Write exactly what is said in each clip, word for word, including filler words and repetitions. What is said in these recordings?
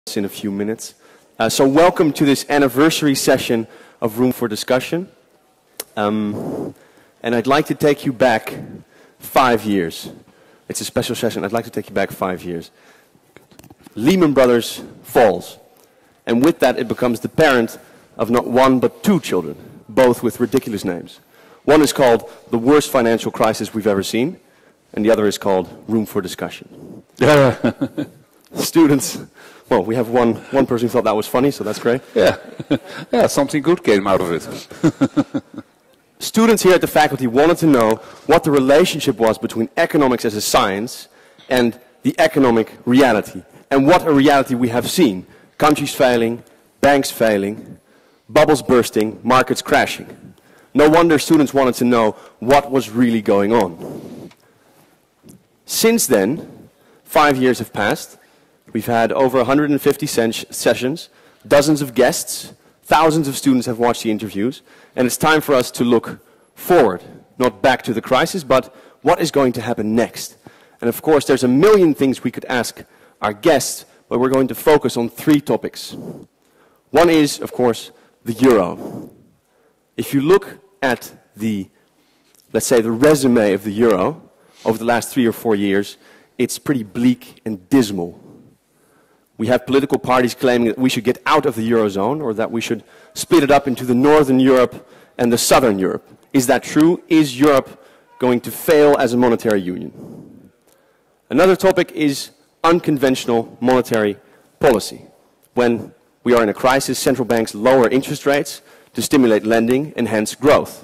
in a few minutes. Uh, so welcome to this anniversary session of Room for Discussion. Um, and I'd like to take you back five years. It's a special session. I'd like to take you back five years. Lehman Brothers falls. And with that, it becomes the parent of not one but two children, both with ridiculous names. One is called the worst financial crisis we've ever seen, and the other is called Room for Discussion. Yeah. Students, well, we have one, one person who thought that was funny, so that's great. Yeah, yeah, something good came out of it. Students here at the faculty wanted to know what the relationship was between economics as a science and the economic reality, and what a reality we have seen. Countries failing, banks failing, bubbles bursting, markets crashing. No wonder students wanted to know what was really going on. Since then, five years have passed. We've had over one hundred fifty sessions, dozens of guests, thousands of students have watched the interviews, and it's time for us to look forward, not back to the crisis, but what is going to happen next. And of course, there's a million things we could ask our guests, but we're going to focus on three topics. One is, of course, the euro. If you look at the, let's say, the resume of the euro over the last three or four years, it's pretty bleak and dismal. We have political parties claiming that we should get out of the eurozone, or that we should split it up into the Northern Europe and the Southern Europe. Is that true? Is Europe going to fail as a monetary union? Another topic is unconventional monetary policy. When we are in a crisis, central banks lower interest rates to stimulate lending and hence growth.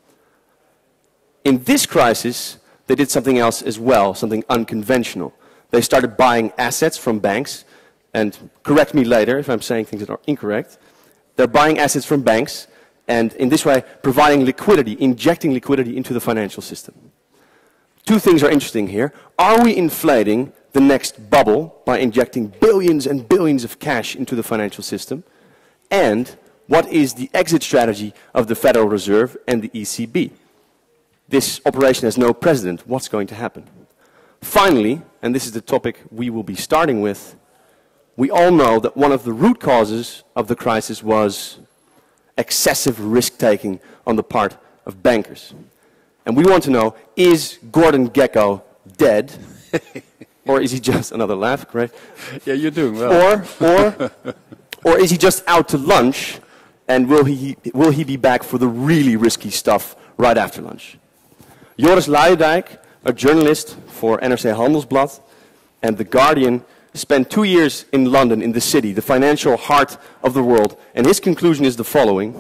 In this crisis, they did something else as well, something unconventional. They started buying assets from banks, and correct me later if I'm saying things that are incorrect. They're buying assets from banks, and in this way providing liquidity, injecting liquidity into the financial system. Two things are interesting here. Are we inflating the next bubble by injecting billions and billions of cash into the financial system? And what is the exit strategy of the Federal Reserve and the E C B? This operation has no precedent. What's going to happen? Finally, and this is the topic we will be starting with, we all know that one of the root causes of the crisis was excessive risk-taking on the part of bankers. And we want to know, is Gordon Gekko dead? Or is he just another laugh, correct? Yeah, you're doing well. Or, or, or is he just out to lunch, and will he, will he be back for the really risky stuff right after lunch? Joris Luijendijk, a journalist for N R C Handelsblad and The Guardian, spent two years in London, in the city, the financial heart of the world, and his conclusion is the following.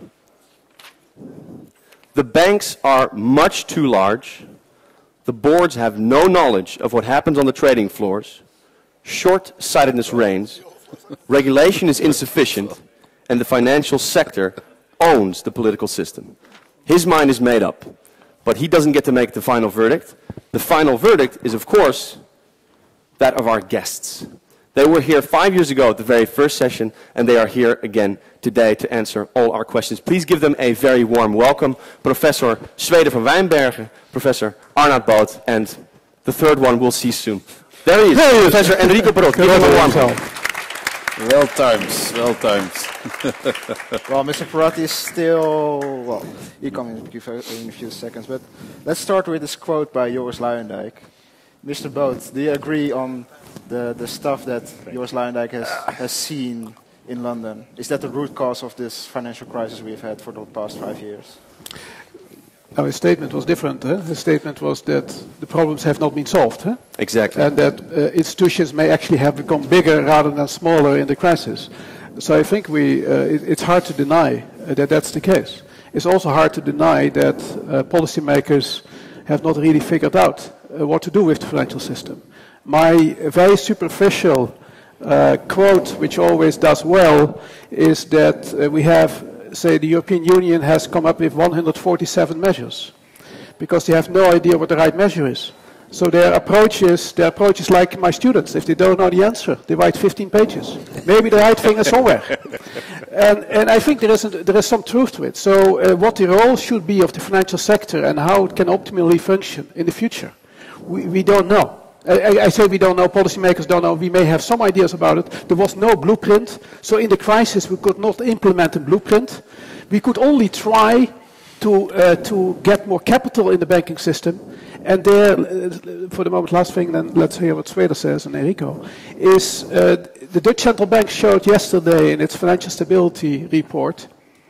The banks are much too large, the boards have no knowledge of what happens on the trading floors, short-sightedness reigns, regulation is insufficient, and the financial sector owns the political system. His mind is made up, but he doesn't get to make the final verdict. The final verdict is, of course, that of our guests. They were here five years ago at the very first session, and they are here again today to answer all our questions. Please give them a very warm welcome. Professor Zweder van Wijnbergen, Professor Arnoud Boot, and the third one we'll see soon. There he is, hey, Professor Enrico Parot. Give him a warm welcome. Well timed, well timed. Well, Mister Parot is still, well, he'll come in a few seconds, but let's start with this quote by Joris Luijendijk. Mister Boot, do you agree on the, the stuff that Joris Luijendijk has, has seen in London? Is that the root cause of this financial crisis we've had for the past five years? No, his statement was different. Huh? His statement was that the problems have not been solved. Huh? Exactly. And that uh, institutions may actually have become bigger rather than smaller in the crisis. So I think we, uh, it, it's hard to deny uh, that that's the case. It's also hard to deny that uh, policymakers have not really figured out uh, what to do with the financial system. My very superficial uh, quote, which always does well, is that uh, we have, say, the European Union has come up with one hundred forty-seven measures, because they have no idea what the right measure is. So their approach is, their approach is like my students. If they don't know the answer, they write fifteen pages. Maybe the right thing is somewhere. And, and I think there is, a, there is some truth to it. So uh, what the role should be of the financial sector and how it can optimally function in the future, we, we don't know. I, I say we don't know, policymakers don't know, we may have some ideas about it. There was no blueprint, so in the crisis we could not implement a blueprint. We could only try to, uh, to get more capital in the banking system. And there, uh, for the moment, last thing, then let's hear what Sweden says and Enrico, is uh, the Dutch Central Bank showed yesterday in its financial stability report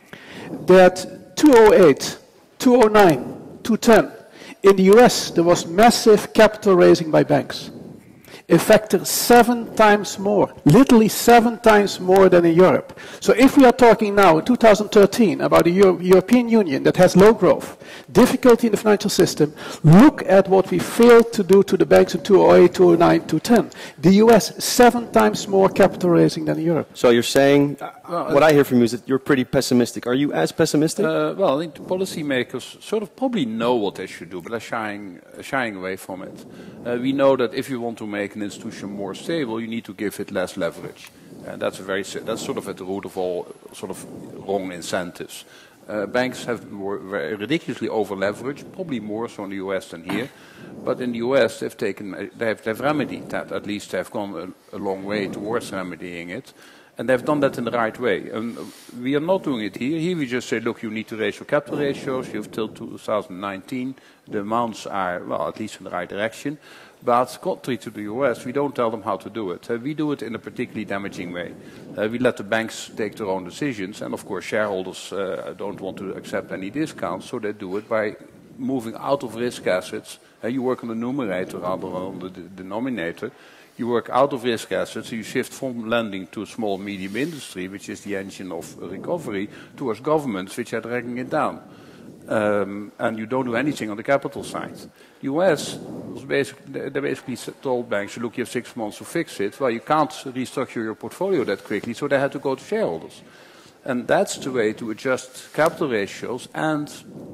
that two thousand eight, two thousand nine, two thousand ten, in the U S there was massive capital raising by banks. A factor seven times more, literally seven times more than in Europe. So if we are talking now in two thousand thirteen about a Euro European Union that has low growth, difficulty in the financial system, look at what we failed to do to the banks in two thousand eight, two thousand nine, two thousand ten. The U S seven times more capital raising than in Europe. So you're saying, uh, well, what I hear from you is that you're pretty pessimistic. Are you as pessimistic? Uh, well, I think the policymakers sort of probably know what they should do, but are shying, uh, shying away from it. Uh, we know that if you want to make an institution more stable, you need to give it less leverage. And that's, a very, that's sort of at the root of all sort of wrong incentives. Uh, banks have more, very ridiculously over-leveraged, probably more so in the U S than here. But in the U S, they've taken, they have, they've remedied that. At least they've gone a, a long way towards remedying it. And they've done that in the right way. And we are not doing it here. Here we just say, look, you need to raise your capital ratios. You have till two thousand nineteen. The amounts are, well, at least in the right direction. But contrary to the U S, we don't tell them how to do it. Uh, we do it in a particularly damaging way. Uh, we let the banks take their own decisions. And of course, shareholders uh, don't want to accept any discounts. So they do it by moving out of risk assets. Uh, you work on the numerator rather than on the denominator. You work out of risk assets, so you shift from lending to small medium industry, which is the engine of recovery, towards governments, which are dragging it down. Um, and you don't do anything on the capital side. The U S was basically, they basically told banks, look, you have six months to fix it. Well, you can't restructure your portfolio that quickly, so they had to go to shareholders. And that's the way to adjust capital ratios and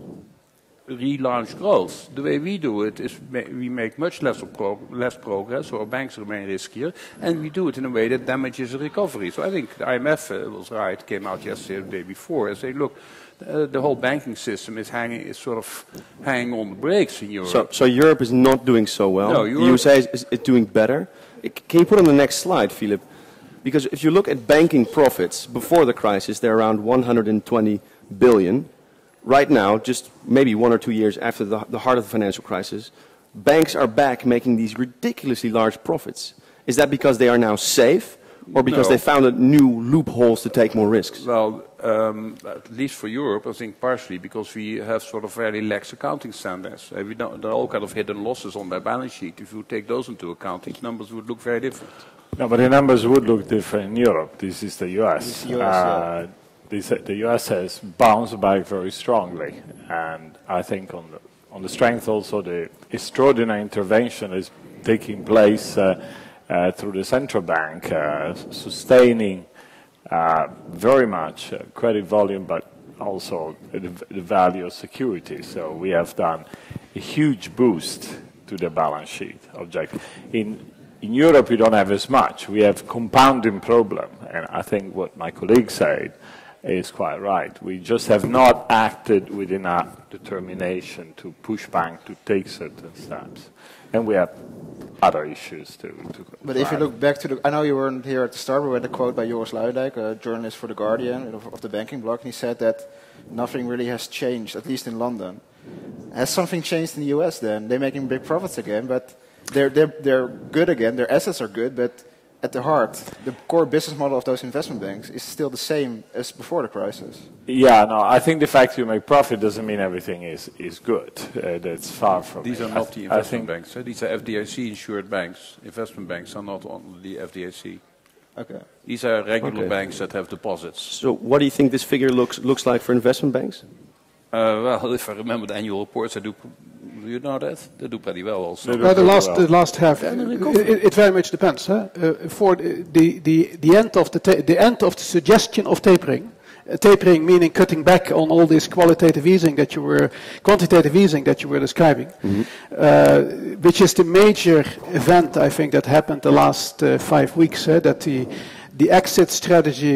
relaunch growth. The way we do it is ma we make much less, pro less progress, so our banks remain riskier, and we do it in a way that damages the recovery. So I think the I M F uh, was right, came out yesterday or the day before, and say, look, uh, the whole banking system is hanging, is sort of hanging on the brakes in Europe. So, so Europe is not doing so well. No, the U S A is, is, is doing better. It, can you put on the next slide, Philip? Because if you look at banking profits before the crisis, they're around one hundred twenty billion. Right now, just maybe one or two years after the, the heart of the financial crisis, banks are back making these ridiculously large profits. Is that because they are now safe, or because No. they found new loopholes to take more risks? Well, um, at least for Europe, I think partially because we have sort of very lax accounting standards. Uh, we don't, there are all kind of hidden losses on their balance sheet. If you take those into account, these numbers would look very different. No, but the numbers would look different in Europe. This is the U S. This is U S, uh, this, the U S has bounced back very strongly, and I think on the, on the strength also the extraordinary intervention is taking place uh, uh, through the central bank, uh, sustaining uh, very much uh, credit volume, but also the, the value of security. So we have done a huge boost to the balance sheet objective. In In Europe, we don't have as much. We have compounding problem, and I think what my colleague said is quite right. We just have not acted with enough determination to push bank to take certain steps, and we have other issues to. to But if you look back to the, I know you weren't here at the start, but we had a quote by Joris Luijendijk, a journalist for The Guardian of, of the banking blog, and he said that nothing really has changed, at least in London. Has something changed in the U S then? They're making big profits again, but They're, they're, they're good again, their assets are good, but at the heart, the core business model of those investment banks is still the same as before the crisis. Yeah, no, I think the fact you make profit doesn't mean everything is, is good. Uh, that's far from These it. are not I the I investment think banks. Eh? These are F D I C-insured banks. Investment banks are not on the F D I C. Okay. These are regular Okay. banks that have deposits. So what do you think this figure looks, looks like for investment banks? Uh, well, if I remember the annual reports, I do. Do you know that? They do pretty well also. They do. Well, the pretty last, well. the last half, And a it, recovery. it, it very much depends. Huh? Uh, for the, the, the end of the ta the end of the suggestion of tapering, uh, tapering meaning cutting back on all this qualitative easing that you were, quantitative easing that you were describing, mm-hmm. uh, which is the major event I think that happened the last uh, five weeks. Uh, that the the exit strategy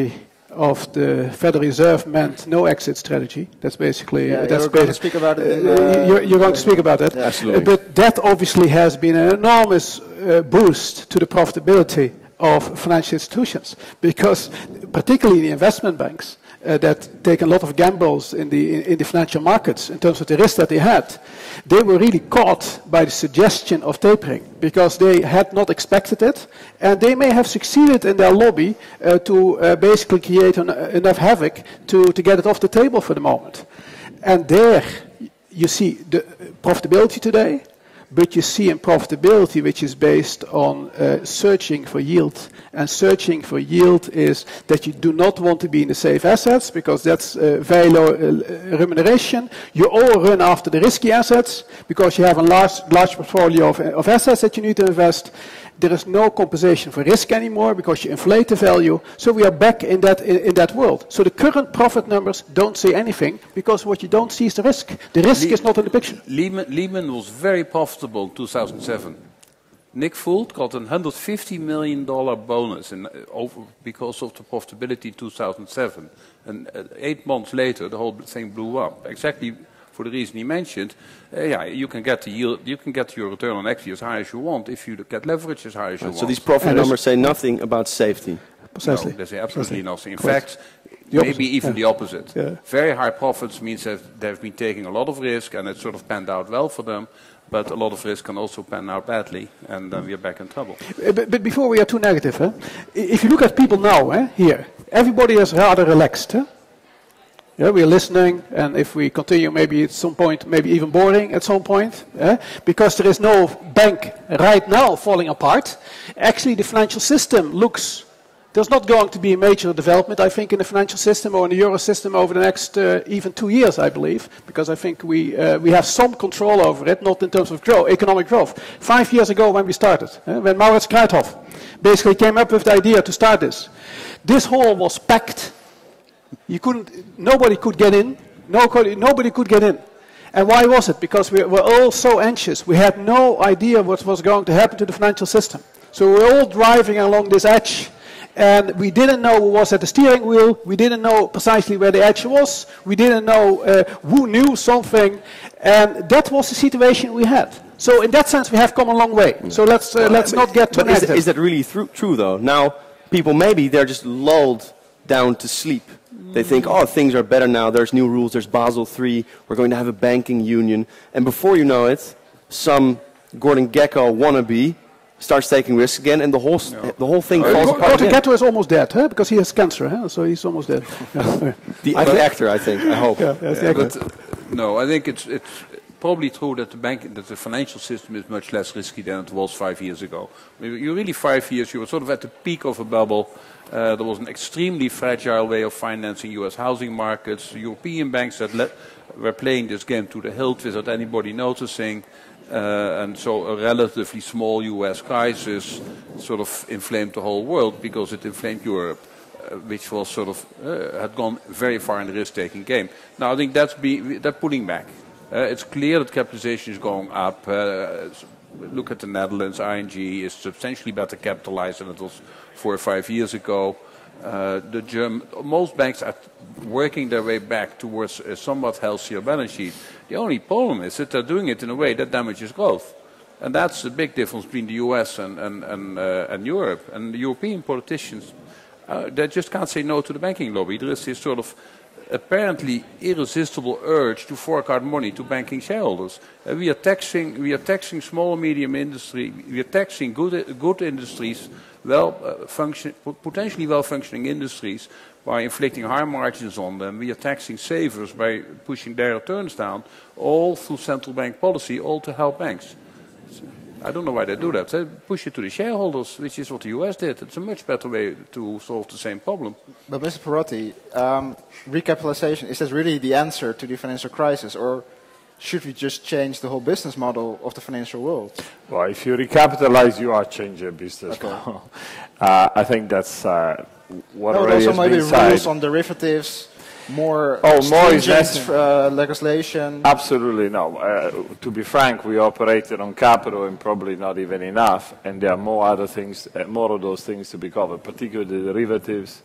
of the Federal Reserve meant no exit strategy. That's basically... Yeah, uh, that's you're going to speak about it. In, uh, uh, you're, you're going to speak about that. Yeah, absolutely. Uh, but that obviously has been an enormous uh, boost to the profitability of financial institutions, because particularly the investment banks uh, that take a lot of gambles in the in, in the financial markets in terms of the risk that they had, they were really caught by the suggestion of tapering because they had not expected it, and they may have succeeded in their lobby uh, to uh, basically create an, uh, enough havoc to to get it off the table for the moment. And there you see the profitability today. But you see in profitability, which is based on uh, searching for yield. And searching for yield is that you do not want to be in the safe assets, because that's uh, very low uh, remuneration. You all run after the risky assets, because you have a large, large portfolio of, of assets that you need to invest. There is no compensation for risk anymore, because you inflate the value. So we are back in that, in, in that world. So the current profit numbers don't say anything, because what you don't see is the risk. The risk Le is not in the picture. Lehman, Lehman was very profitable in two thousand seven. Nick Fuld got a one hundred fifty million dollar bonus in, uh, over, because of the profitability in two thousand seven. And uh, eight months later, the whole thing blew up. Exactly for the reason he mentioned. Uh, yeah, you can get the yield, you can get your return on equity as high as you want if you get leverage as high as you Right, want. so these profit And numbers say nothing about safety. Precisely. No, they say absolutely nothing. In Correct. fact, The opposite, maybe even yeah. the opposite. Yeah. Very high profits means that they've been taking a lot of risk and it sort of panned out well for them, but a lot of risk can also pan out badly, and then we're back in trouble. Uh, But, but before we are too negative, eh? I- if you look at people now, eh, here, everybody is rather relaxed. Eh? Yeah, we are listening, and if we continue, maybe at some point, maybe even boring at some point, eh? Because there is no bank right now falling apart. Actually, the financial system looks, there's not going to be a major development, I think, in the financial system or in the euro system over the next uh, even two years, I believe, because I think we uh, we have some control over it, not in terms of growth, economic growth. Five years ago, when we started, eh? when Maurits Kruithof basically came up with the idea to start this, this hall was packed. You couldn't, nobody could get in. No, nobody could get in. And why was it? Because we were all so anxious. We had no idea what was going to happen to the financial system. So we were all driving along this edge, and we didn't know who was at the steering wheel. We didn't know precisely where the edge was. We didn't know uh, who knew something, and that was the situation we had. So in that sense, we have come a long way. So let's uh, let's not get too But is, negative. is that really thru- true, though? Now, people, maybe they're just lulled down to sleep. They think, oh, things are better now, there's new rules, there's Basel three, we're going to have a banking union. And before you know it, some Gordon Gekko wannabe starts taking risks again, and the whole, s the whole thing Uh, falls Gor- apart Gordon again. Gekko is almost dead, huh? Because he has cancer, huh? So he's almost dead. Yeah. The, the actor, I think, I hope. Yeah, that's the Yeah, actor. but uh, no, I think it's it's probably true that the bank, that the financial system is much less risky than it was five years ago. I mean, you really five years, you were sort of at the peak of a bubble. Uh, there was an extremely fragile way of financing U S housing markets. European banks that let, were playing this game to the hilt without anybody noticing. Uh, and so a relatively small U S crisis sort of inflamed the whole world because it inflamed Europe, uh, which was sort of uh, had gone very far in the risk-taking game. Now I think that's be, they're pulling back. Uh, it's clear that capitalization is going up. Uh, look at the Netherlands. I N G is substantially better capitalized than it was four or five years ago. Uh, the German, most banks are working their way back towards a somewhat healthier balance sheet. The only problem is that they're doing it in a way that damages growth. And that's the big difference between the U S and, and, and, uh, and Europe. And the European politicians, uh, they just can't say no to the banking lobby. There is this sort of apparently irresistible urge to fork out money to banking shareholders. Uh, we are taxing, we are taxing small and medium industry. We are taxing good, good industries, well uh, function, potentially well-functioning industries, by inflicting high margins on them. We are taxing savers by pushing their returns down, all through central bank policy, all to help banks. So, I don't know why they do that. They push it to the shareholders, which is what the U S did. It's a much better way to solve the same problem. But Mister Perotti, um, recapitalization, is that really the answer to the financial crisis, or should we just change the whole business model of the financial world? Well, if you recapitalize, you are changing business Okay. model. Uh, I think that's uh, what No, but already also has maybe been said. rules on derivatives, more Oh, more is stringent necessary. uh, legislation. Absolutely no. Uh, to be frank, we operated on capital and probably not even enough, and there are more other things, uh, more of those things to be covered, particularly the derivatives.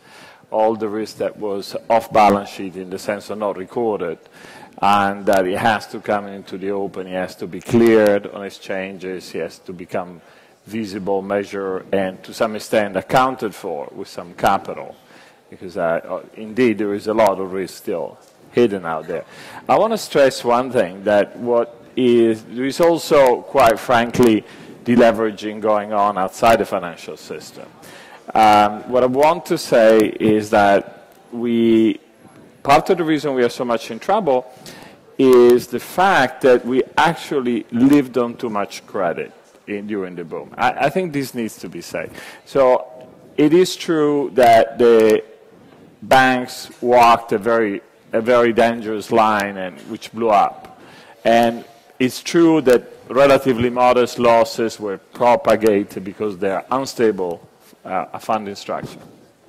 all the risk that was off balance sheet in the sense of not recorded, and that it has to come into the open, it has to be cleared on exchanges, it has to become visible, measured, and to some extent accounted for with some capital, because uh, indeed there is a lot of risk still hidden out there. I want to stress one thing, that what is, there is also, quite frankly, deleveraging going on outside the financial system. Um, what I want to say is that we, part of the reason we are so much in trouble is the fact that we actually lived on too much credit in, during the boom. I, I think this needs to be said. So it is true that the banks walked a very, a very dangerous line, and which blew up. And it's true that relatively modest losses were propagated because they are unstable uh, funding structure.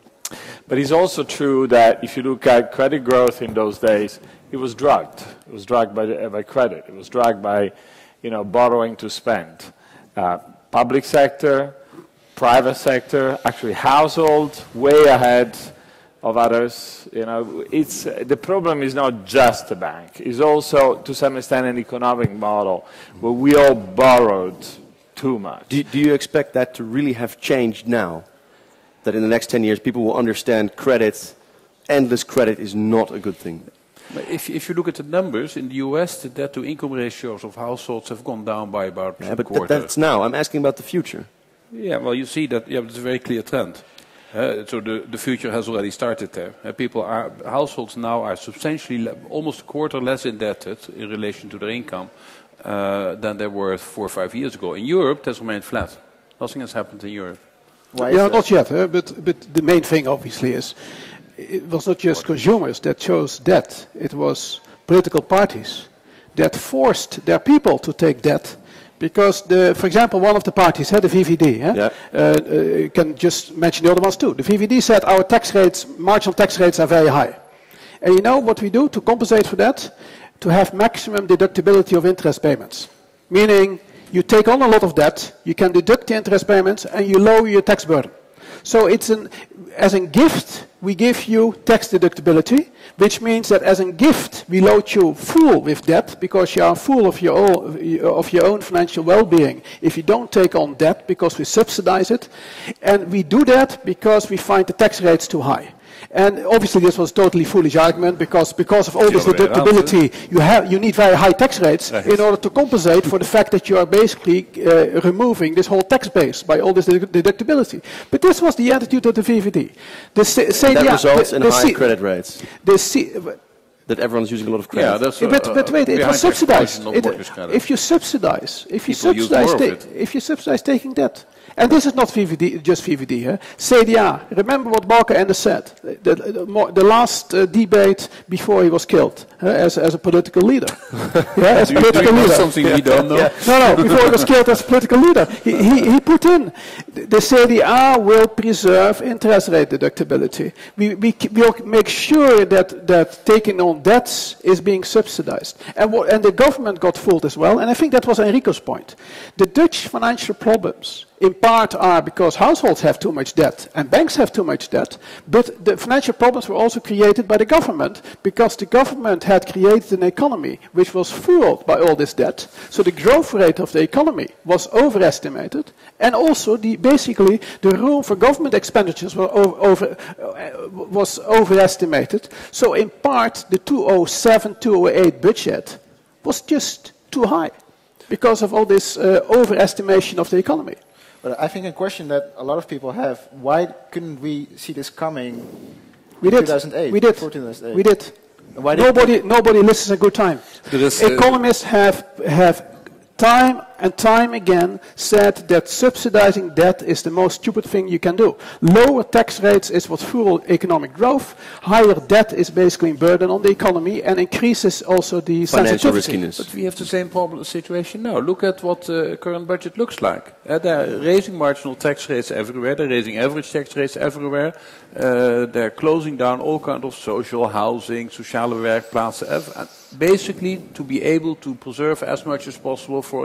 But it's also true that if you look at credit growth in those days, it was drugged. It was drugged by, the, by credit. It was drugged by, you know, borrowing to spend. Uh, public sector, private sector, actually households, way ahead of others. You know, it's, uh, the problem is not just the bank. It's also, to some extent, an economic model where we all borrowed too much. Do, do you expect that to really have changed now? That in the next ten years people will understand credit, endless credit is not a good thing? If, if you look at the numbers, in the U S, the debt-to-income ratios of households have gone down by about yeah, but quarter. Th that's now. I'm asking about the future. Yeah, well, you see that, yeah, it's a very clear trend. Uh, so the, the future has already started there. Uh, people are, households now are substantially, almost a quarter less indebted in relation to their income uh, than they were four or five years ago. In Europe, that's remained flat. Nothing has happened in Europe. Why yeah, not yet, huh? but, but the main thing, obviously, is it was not just consumers that chose debt. It was political parties that forced their people to take debt. Because, the, for example, one of the parties, uh, the V V D, uh, yeah. uh, uh, can just mention the other ones too. The V V D said our tax rates, marginal tax rates are very high. And you know what we do to compensate for that? To have maximum deductibility of interest payments. Meaning, you take on a lot of debt, you can deduct the interest payments, and you lower your tax burden. So it's an, as a gift, we give you tax deductibility, which means that as a gift, we load you full with debt because you are full of your own, of your own financial well-being if you don't take on debt because we subsidize it. And we do that because we find the tax rates too high. And obviously this was a totally foolish argument because because of all this deductibility, you have you need very high tax rates in order to compensate for the fact that you are basically uh, removing this whole tax base by all this deductibility. But this was the attitude of the V V D. The C C D A, that results the, in the high C credit rates. The C that everyone's using a lot of credit. Yeah, that's, uh, but, but wait, it was subsidized. It, if you subsidize, if you People subsidize, if you subsidize taking debt. And this is not V V D, just V V D. Huh? C D A, remember what Balkenende said, the, the, the last uh, debate before he was killed uh, as, as a political leader. yeah, as do political you, do you leader. something we don't know? Yeah. No, no, before he was killed as a political leader. He, he, he put in, the C D A will preserve interest rate deductibility. We, we will make sure that, that taking on debts is being subsidized. And, what, and the government got fooled as well, and I think that was Enrico's point. The Dutch financial problems in part are because households have too much debt and banks have too much debt, but the financial problems were also created by the government because the government had created an economy which was fueled by all this debt. So the growth rate of the economy was overestimated, and also the, basically the room for government expenditures were over, over, uh, was overestimated. So in part the two thousand seven two thousand eight budget was just too high because of all this uh, overestimation of the economy. But I think a question that a lot of people have, why couldn't we see this coming we in did. two thousand eight? We did. two thousand eight? We did. Why did nobody, nobody listens a good time. Is, uh, Economists have, have time and time again said that subsidizing debt is the most stupid thing you can do. Lower tax rates is what fuels economic growth. Higher debt is basically a burden on the economy and increases also the financial sensitivity. riskiness. But we have the same problem situation now. Look at what the uh, current budget looks like. Uh, they're raising marginal tax rates everywhere. They're raising average tax rates everywhere. Uh, they're closing down all kinds of social housing, sociale werkplaatsen. Basically, to be able to preserve as much as possible for interest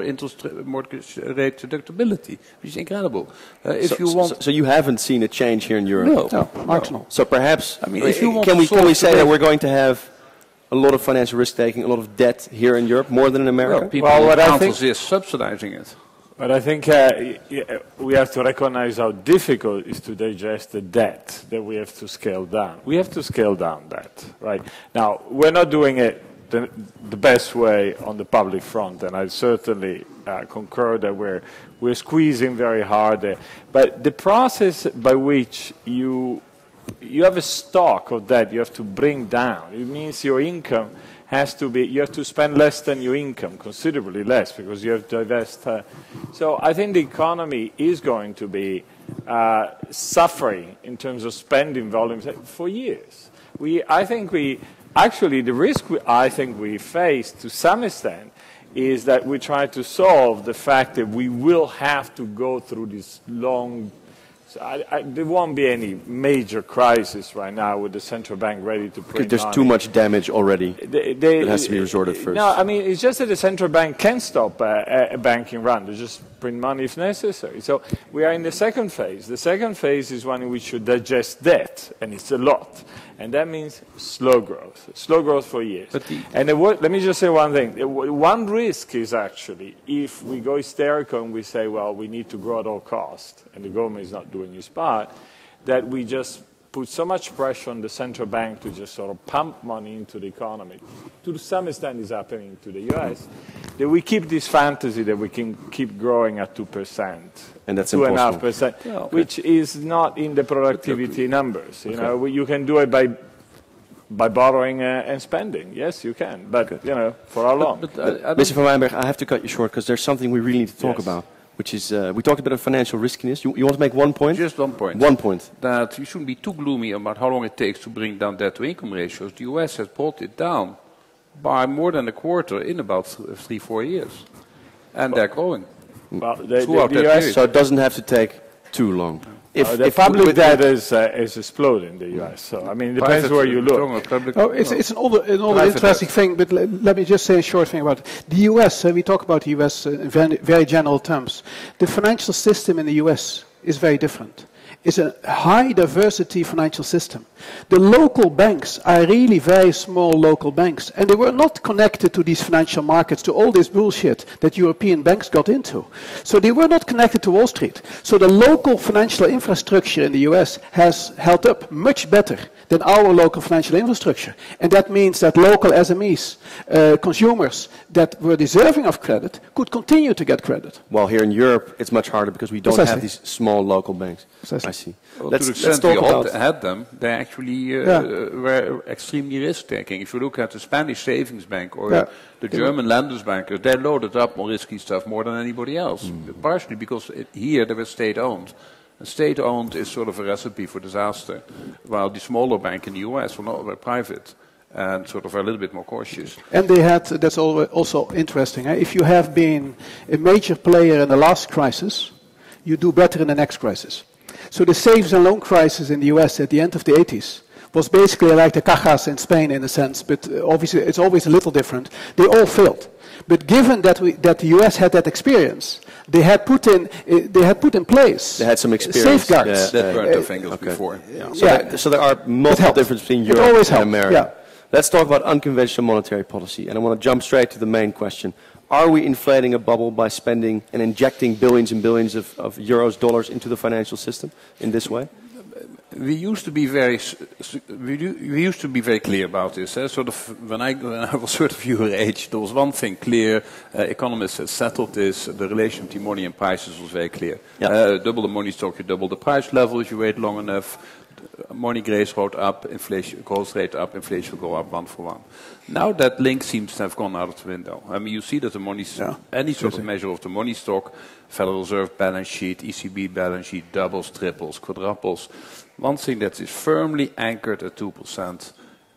mortgage rate deductibility, which is incredible. Uh, if so, you want, so, so you haven't seen a change here in Europe? no, No, marginal. So perhaps, I mean, if you want can we to can we solve say the- that we're going to have a lot of financial risk taking, a lot of debt here in Europe, more than in America? well, people Well, what I councils think- is subsidizing it. But I think uh, y- y- we have to recognize how difficult it is to digest the debt that we have to scale down. We have to scale down debt, right? Now, we're not doing it the, the best way on the public front, and I certainly uh, concur that we're, we're squeezing very hard there. But the process by which you, you have a stock of debt you have to bring down, it means your income has to be, you have to spend less than your income, considerably less, because you have to divest. Uh, so I think the economy is going to be uh, suffering in terms of spending volumes for years. We, I think we, actually the risk we, I think we face to some extent is that we try to solve the fact that we will have to go through this long. So I, I, there won't be any major crisis right now with the central bank ready to print Because there's money. too much damage already. They, they, It has to be resorted first. No, I mean, it's just that the central bank can stop a, a banking run. They just print money if necessary. So we are in the second phase. The second phase is one in which you digest debt, and it's a lot. And that means slow growth, slow growth for years. But the- and the, let me just say one thing. One risk is actually if we go hysterical and we say, well, we need to grow at all costs, and the government is not doing its part, that we just put so much pressure on the central bank to just sort of pump money into the economy. To some extent is happening to the U S, that we keep this fantasy that we can keep growing at two percent. And that's two and a half impossible. percent, Yeah, okay. which is not in the productivity numbers. You Okay. know, you can do it by by borrowing uh, and spending. Yes, you can, but you know, for how long? But, uh, I don't- Mister Van Wijnberg, I have to cut you short because there's something we really need to talk Yes. about, which is, uh, we talked about financial riskiness. You, you want to make one point? Just one point. One point. That you shouldn't be too gloomy about how long it takes to bring down debt-to-income ratios. The U S has brought it down by more than a quarter in about th- three, four years. And they're growing. Well, the, the, Throughout the that U S, period. So it doesn't have to take too long. If, uh, the if public with- debt is uh, is exploding in the U S. So I mean, it depends Private- where you look. Talking about public- Oh, it's, no. it's an other, another Private interesting debt. thing, but le- let me just say a short thing about it. The U S, uh, we talk about the U S uh, in very, very general terms. The financial system in the U S is very different. It's a high diversity financial system. The local banks are really very small local banks, and they were not connected to these financial markets, to all this bullshit that European banks got into. So they were not connected to Wall Street. So the local financial infrastructure in the U S has held up much better than our local financial infrastructure. And that means that local S M Es, uh, consumers that were deserving of credit, could continue to get credit. While here in Europe, it's much harder because we don't Precisely. have these small local banks. Precisely. I see. Well, let's, to the let's extent talk we about... had, had them, they actually uh, Yeah. were extremely risk-taking. If you look at the Spanish savings bank or Yeah. the German Landesbankers, they loaded up on risky stuff more than anybody else. Partially because it, here they were state-owned. And state-owned is sort of a recipe for disaster, while the smaller bank in the U S were not were private and sort of are a little bit more cautious. And they had, that's al- also interesting, eh? If you have been a major player in the last crisis, you do better in the next crisis. So the savings and loan crisis in the U S at the end of the eighties was basically like the cajas in Spain in a sense, but uh, obviously it's always a little different. They all failed. But given that, we, that the U S had that experience, they had put in, uh, they had put in place They had some experience. safeguards. Yeah. That burned uh, their fingers okay. before. Yeah. So, Yeah. there, so there are multiple helped. differences between It Europe always and helped, America. yeah. Let's talk about unconventional monetary policy. And I want to jump straight to the main question. Are we inflating a bubble by spending and injecting billions and billions of, of euros, dollars into the financial system in this way? We used to be very, s- s- we, do, we used to be very clear about this. Eh? Sort of when I, when I was sort of your age, there was one thing clear. Uh, economists had settled this. The relation between money and prices was very clear. Yeah. Uh, double the money stock, you double the price level if you wait long enough. Money growth rate up, inflation growth rate up, inflation will go up one for one. Now that link seems to have gone out of the window. I mean, you see that the money, Yeah. any sort of measure of the money stock, Federal Reserve balance sheet, E C B balance sheet, doubles, triples, quadruples. One thing that is firmly anchored at two percent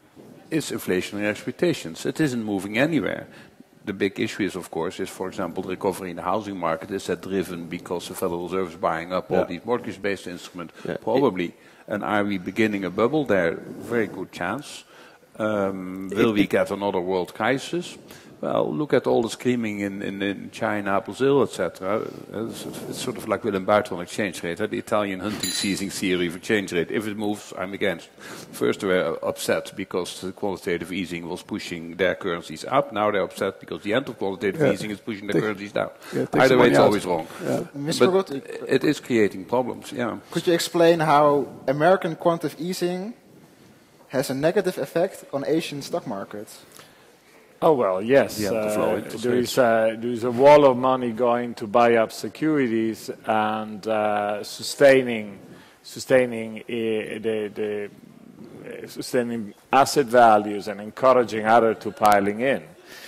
is inflationary expectations. It isn't moving anywhere. The big issue is, of course, is, for example, the recovery in the housing market. Is that driven because the Federal Reserve is buying up all Yeah. these mortgage-based instruments? Yeah. Probably. And are we beginning a bubble there? Very good chance. Um, will we get another world crisis? Well, look at all the screaming in, in, in China, Brazil, et cetera. It's, it's sort of like with a buitenland exchange rate, the Italian hunting season theory of exchange rate. If it moves, I'm against. First they were upset because the quantitative easing was pushing their currencies up. Now they're upset because the end of quantitative yeah. easing is pushing their currencies down. Yeah, Either way, it's out. always wrong. Yeah. Mister But it is creating problems, yeah. Could you explain how American quantitative easing has a negative effect on Asian stock markets? Oh, well, yes. Yeah, uh, there, is a, there is a wall of money going to buy up securities and uh, sustaining, sustaining, uh, the, the, uh, sustaining asset values and encouraging others to piling in.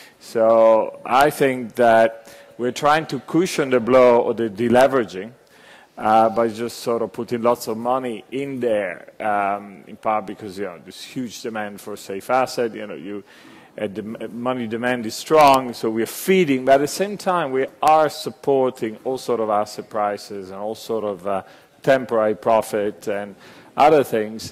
So I think that we're trying to cushion the blow of the deleveraging uh, by just sort of putting lots of money in there, um, in part because, you know, there's huge demand for safe asset. You know, you Uh, the money demand is strong, so we're feeding, but at the same time we are supporting all sort of asset prices and all sort of uh, temporary profit and other things.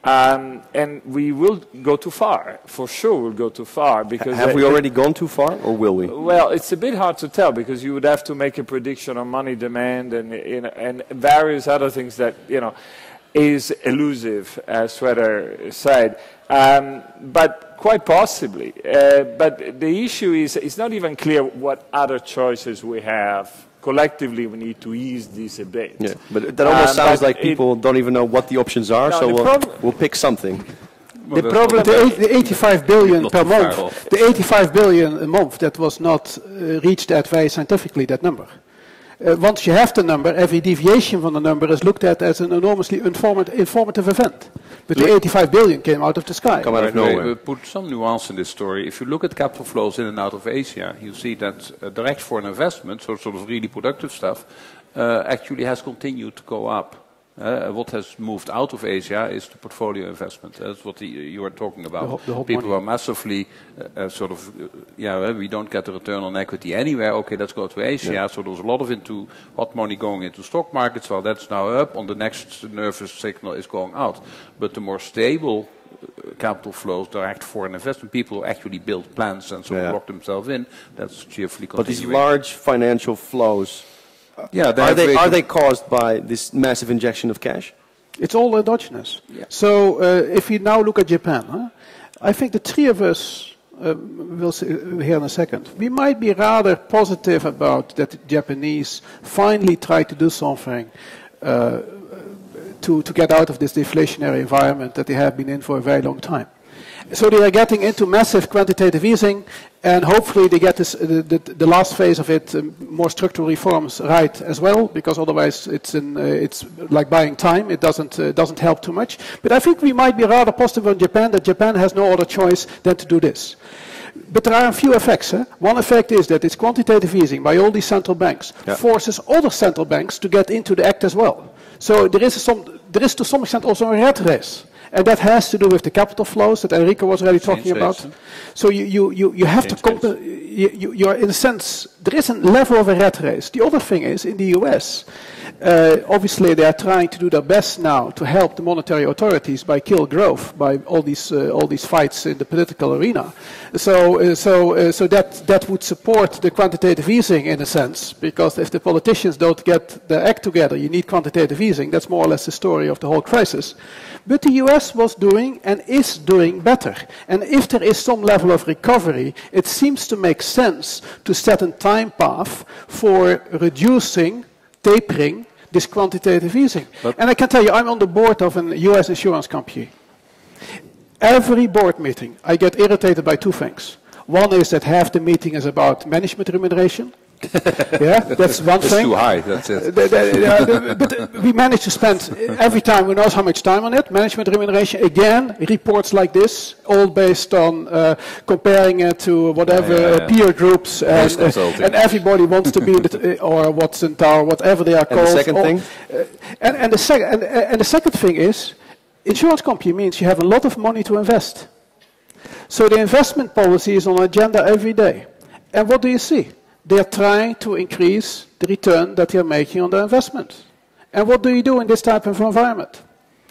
Um, and we will go too far, for sure we'll go too far. Because Have we already gone too far, or will we? Well, it's a bit hard to tell, because you would have to make a prediction on money demand and, you know, and various other things that, you know, is elusive, as Sweater said. Um, but quite possibly. Uh, but the issue is, it's not even clear what other choices we have. Collectively, we need to ease this a bit. Yeah, but that almost um, sounds like people it, don't even know what the options are, no, so we'll, we'll pick something. The problem, the, the eighty-five billion per month, the eighty-five billion a month, that was not uh, reached at very scientifically, that number. Uh, once you have the number, every deviation from the number is looked at as an enormously informat informative event. But the eighty-five billion came out of the sky. Come out of nowhere. We put some nuance in this story. If you look at capital flows in and out of Asia, you see that uh, direct foreign investment, so sort of really productive stuff, uh, actually has continued to go up. Uh, what has moved out of Asia is the portfolio investment. That's what the, you are talking about. The whole, the whole People money. are massively uh, uh, sort of, uh, yeah, we don't get a return on equity anywhere. Okay, let's go to Asia. Yeah. So there's a lot of into hot money going into stock markets. Well, that's now up. On the next nervous signal is going out. But the more stable uh, capital flows, direct foreign investment, people who actually build plans and sort of yeah. lock themselves in, that's cheerfully continuing. But these large financial flows, yeah, are they are they caused by this massive injection of cash? It's all endogenous. Yeah. So uh, if you now look at Japan, huh, I think the three of us, uh, we'll see here in a second, we might be rather positive about that the Japanese finally try to do something uh, to, to get out of this deflationary environment that they have been in for a very long time. So they are getting into massive quantitative easing, and hopefully they get this, the, the, the last phase of it, um, more structural reforms, right as well, because otherwise it's, in, uh, it's like buying time. It doesn't, uh, doesn't help too much. But I think we might be rather positive on Japan, that Japan has no other choice than to do this. But there are a few effects. Eh? One effect is that it's quantitative easing by all these central banks yeah. forces other central banks to get into the act as well. So there is, a some, there is to some extent also a rat race. And that has to do with the capital flows that Enrico was already talking about. So you, you, you, you have to, you, you, you are in a sense, there is a level of a rat race. The other thing is, in the U S, uh, obviously they are trying to do their best now to help the monetary authorities by kill growth, by all these, uh, all these fights in the political arena. So, uh, so, uh, so that, that would support the quantitative easing in a sense, because if the politicians don't get their act together, you need quantitative easing. That's more or less the story of the whole crisis. But the U S was doing and is doing better. And if there is some level of recovery, it seems to make sense to set a time path for reducing, tapering this quantitative easing. But and I can tell you, I'm on the board of a U S insurance company. Every board meeting, I get irritated by two things. One is that half the meeting is about management remuneration. Yeah, that's one it's thing. It's too high, that's it. The, the, uh, but uh, we manage to spend every time, who knows how much time on it, management remuneration, again, reports like this, all based on uh, comparing it to whatever yeah, yeah, yeah. peer groups, and, uh, and everybody wants to be in the, or what's in tower, whatever they are and called. The second or, thing? Uh, and, and, the sec and, and the second thing is, insurance company means you have a lot of money to invest. So the investment policy is on the agenda every day. And what do you see? They are trying to increase the return that they are making on their investment. And what do you do in this type of environment?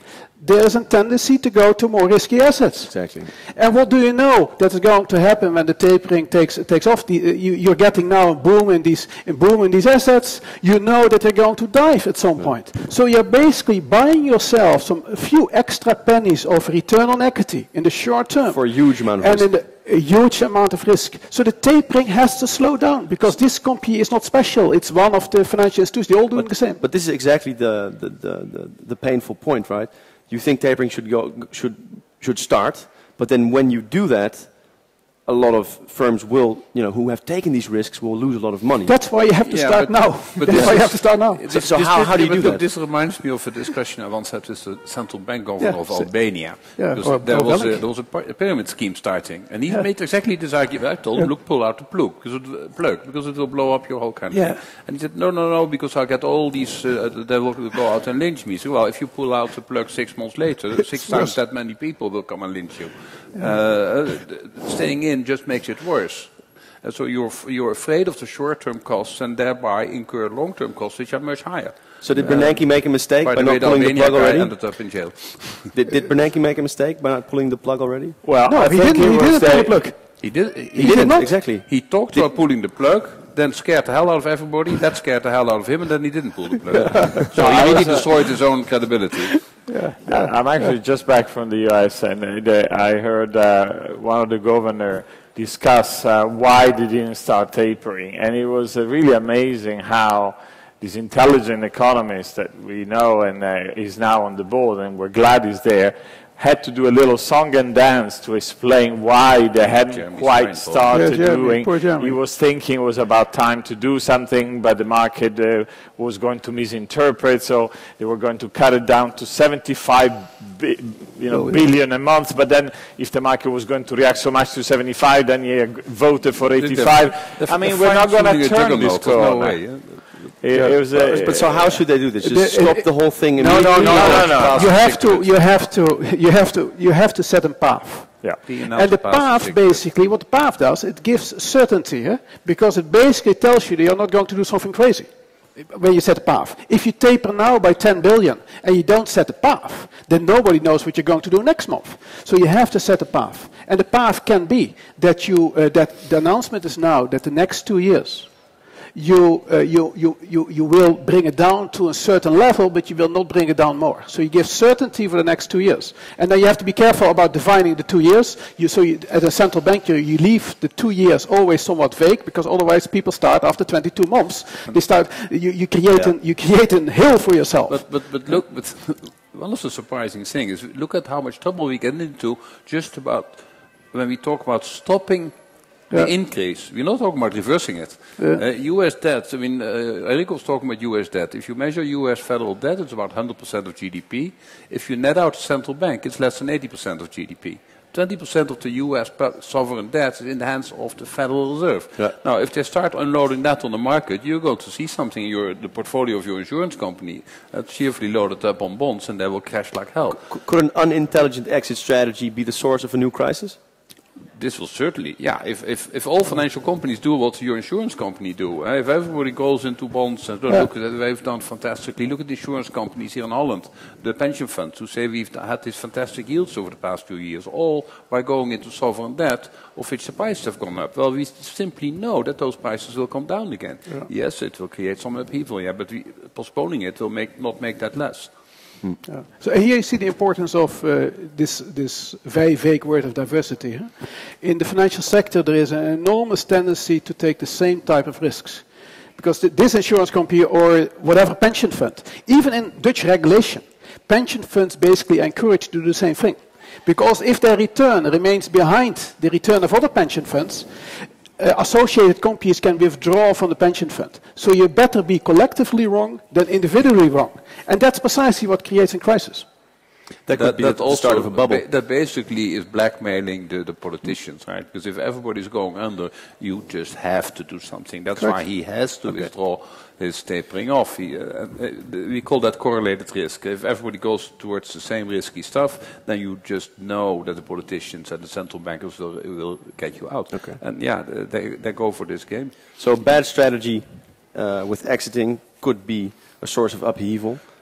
there's a tendency to go to more risky assets. Exactly. And what do you know that is going to happen when the tapering takes takes off? The, uh, you, you're getting now a boom in these a boom in these assets. You know that they're going to dive at some yeah. point. So you're basically buying yourself some a few extra pennies of return on equity in the short term for a huge amount of and risk. In the, a huge amount of risk. So the tapering has to slow down because this company is not special. It's one of the financial institutions. They're all doing but, the same. But this is exactly the the, the, the the painful point, right? You think tapering should go should should start, but then when you do that, a lot of firms will, you know, who have taken these risks will lose a lot of money. That's why you have to yeah, start but, now. But That's why you have to start now. So, so how, how do you do that? This reminds me of a discussion I once had with the central bank governor yeah, of Albania. Yeah, because there was, a, there was a pyramid scheme starting, and he yeah. made exactly this argument. I told him, yeah. look, pull out the plug, because it, plug, because it will blow up your whole country. Yeah. And he said, no, no, no, because I'll get all these, uh, they will go out and lynch me. So, well, if you pull out the plug six months later, six times that many people will come and lynch you. Yeah. Uh, staying in just makes it worse. And so you're, you're afraid of the short-term costs and thereby incur long-term costs which are much higher. So did Bernanke uh, make a mistake by, by not way, pulling the plug already? ended up in jail. did, did Bernanke make a mistake by not pulling the plug already? Well, no, I he think didn't. He, he didn't pull the plug. He did. He, he didn't, didn't exactly. He talked did about pulling the plug, then scared the hell out of everybody. That scared the hell out of him, and then he didn't pull the plug. So he really destroyed his own credibility. Yeah. Yeah. I'm actually just back from the U S, and uh, the, I heard uh, one of the governor discuss uh, why they didn't start tapering, and it was uh, really amazing how this intelligent economist that we know and uh, is now on the board, and we're glad he's there, had to do a little song and dance to explain why they hadn't Jeremy's quite started yeah, doing. Jeremy, he was thinking it was about time to do something, but the market uh, was going to misinterpret, so they were going to cut it down to seventy-five bi you know, billion a month. But then, if the market was going to react so much to seventy-five, then he voted for eighty-five. The, the, I mean, the we're not going to turn this corner. No way, yeah. It, yeah. it was, uh, but so how should they do this? Just the, stop it, the whole thing no, immediately? no, no, no, no, no. You have to, you have to, you have to, you have to set a path. Yeah. And the path, basically, what the path does, it gives certainty, eh? Because it basically tells you that you're not going to do something crazy when you set a path. If you taper now by ten billion and you don't set a path, then nobody knows what you're going to do next month. So you have to set a path. And the path can be that you, uh, that the announcement is now that the next two years, You, uh, you, you, you, you will bring it down to a certain level, but you will not bring it down more. So you give certainty for the next two years. And then you have to be careful about defining the two years. You, so you, as a central bank, you, you leave the two years always somewhat vague, because otherwise people start after twenty-two months. They start, you, you, create, yeah. an, you create a hill for yourself. But, but, but look, but one of the surprising things is look at how much trouble we get into just about when we talk about stopping the yeah. increase. We're not talking about reversing it. Yeah. Uh, U S debt, I mean, uh, Eric was talking about U S debt. If you measure U S federal debt, it's about one hundred percent of G D P. If you net out the central bank, it's less than eighty percent of G D P. twenty percent of the U S sovereign debt is in the hands of the Federal Reserve. Yeah. Now, if they start unloading that on the market, you're going to see something in your, the portfolio of your insurance company that's cheerfully loaded up on bonds, and they will crash like hell. C could an unintelligent exit strategy be the source of a new crisis? This will certainly, yeah, if, if, if all financial companies do what your insurance company do, uh, if everybody goes into bonds and yeah. look at it, we've done fantastically. Look at the insurance companies here in Holland, the pension funds, who say we've had these fantastic yields over the past few years, all by going into sovereign debt, of which the prices have gone up. Well, we simply know that those prices will come down again. Yeah. Yes, it will create some upheaval, yeah, but we, postponing it will make, not make that less. Hmm. Yeah. So here you see the importance of uh, this, this very vague word of diversity. Huh? In the financial sector, there is an enormous tendency to take the same type of risks. Because th this insurance company or whatever pension fund, even in Dutch regulation, pension funds basically encourage to do the same thing. Because if their return remains behind the return of other pension funds, Uh, associated companies can withdraw from the pension fund. So you better be collectively wrong than individually wrong. And that's precisely what creates a crisis. That could that, be that the also start of a bubble. Ba that basically is blackmailing the, the politicians, right? Because if everybody's going under, you just have to do something. That's Correct. Why he has to okay. withdraw his tapering off. He, uh, uh, we call that correlated risk. If everybody goes towards the same risky stuff, then you just know that the politicians and the central bankers will, will get you out. Okay. And yeah, they, they go for this game. So bad strategy uh, with exiting could be a source of upheaval.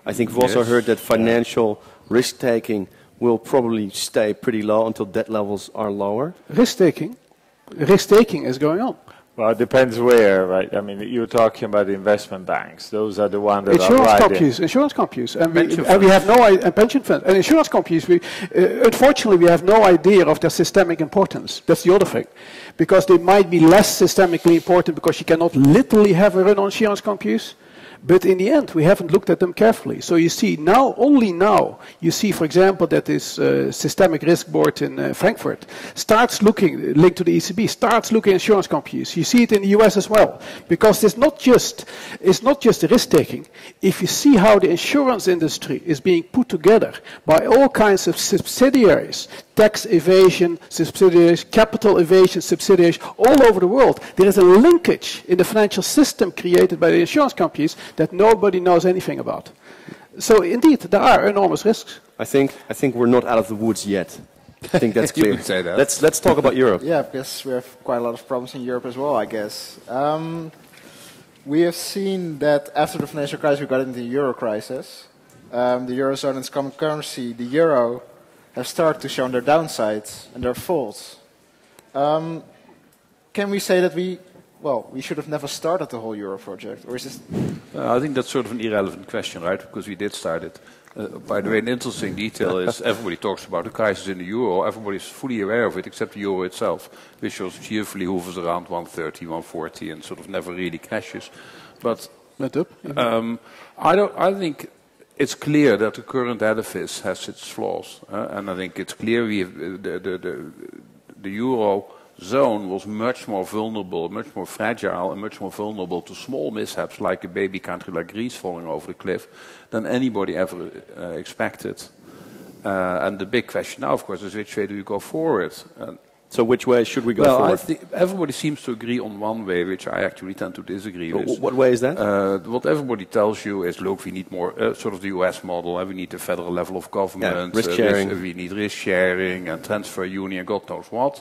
I think we've also Yes. heard that financial risk-taking will probably stay pretty low until debt levels are lower. Risk-taking, risk-taking is going on. Well, it depends where, right? I mean, you're talking about the investment banks. Those are the ones that Insurance are riding. companies, insurance companies, and we, Pension and we have no i- and pension funds and insurance companies. We, uh, unfortunately, we have no idea of their systemic importance. That's the other thing, because they might be less systemically important because you cannot literally have a run on insurance companies. But in the end, we haven't looked at them carefully. So you see now, only now, you see, for example, that this uh, systemic risk board in uh, Frankfurt starts looking, linked to the E C B, starts looking at insurance companies. You see it in the U S as well, because it's not just, it's not just the risk taking. If you see how the insurance industry is being put together by all kinds of subsidiaries, tax evasion subsidiaries, capital evasion subsidiaries, all over the world, there is a linkage in the financial system created by the insurance companies that nobody knows anything about. So indeed, there are enormous risks. I think I think we're not out of the woods yet. I think that's You clear. could say that. Let's let's talk about Europe. Yeah, because we have quite a lot of problems in Europe as well, I guess. Um, we have seen that after the financial crisis, we got into the euro crisis. Um, the eurozone and its common currency, the euro, have started to show their downsides and their faults. Um, can we say that we, well, we should have never started the whole euro project, or is this? Uh, I think that's sort of an irrelevant question, right? Because we did start it. Uh, by the way, an interesting detail is everybody talks about the crisis in the euro. Everybody's fully aware of it, except the euro itself, which was cheerfully hovers around one thirty, one forty, and sort of never really crashes. But Let up. um, I don't. I think it's clear that the current edifice has its flaws, uh, and I think it's clear we have, uh, the, the, the, the euro zone was much more vulnerable, much more fragile, and much more vulnerable to small mishaps like a baby country like Greece falling over the cliff than anybody ever uh, expected. Uh, and the big question now, of course, is which way do you go forward? Uh, So which way should we go well, I forward? think everybody seems to agree on one way, which I actually tend to disagree with. Wh- What way is that? Uh, what everybody tells you is, look, we need more, uh, sort of the U S model, and we need a federal level of government. Yeah, risk uh, sharing. risk- we need risk sharing and transfer union, God knows what.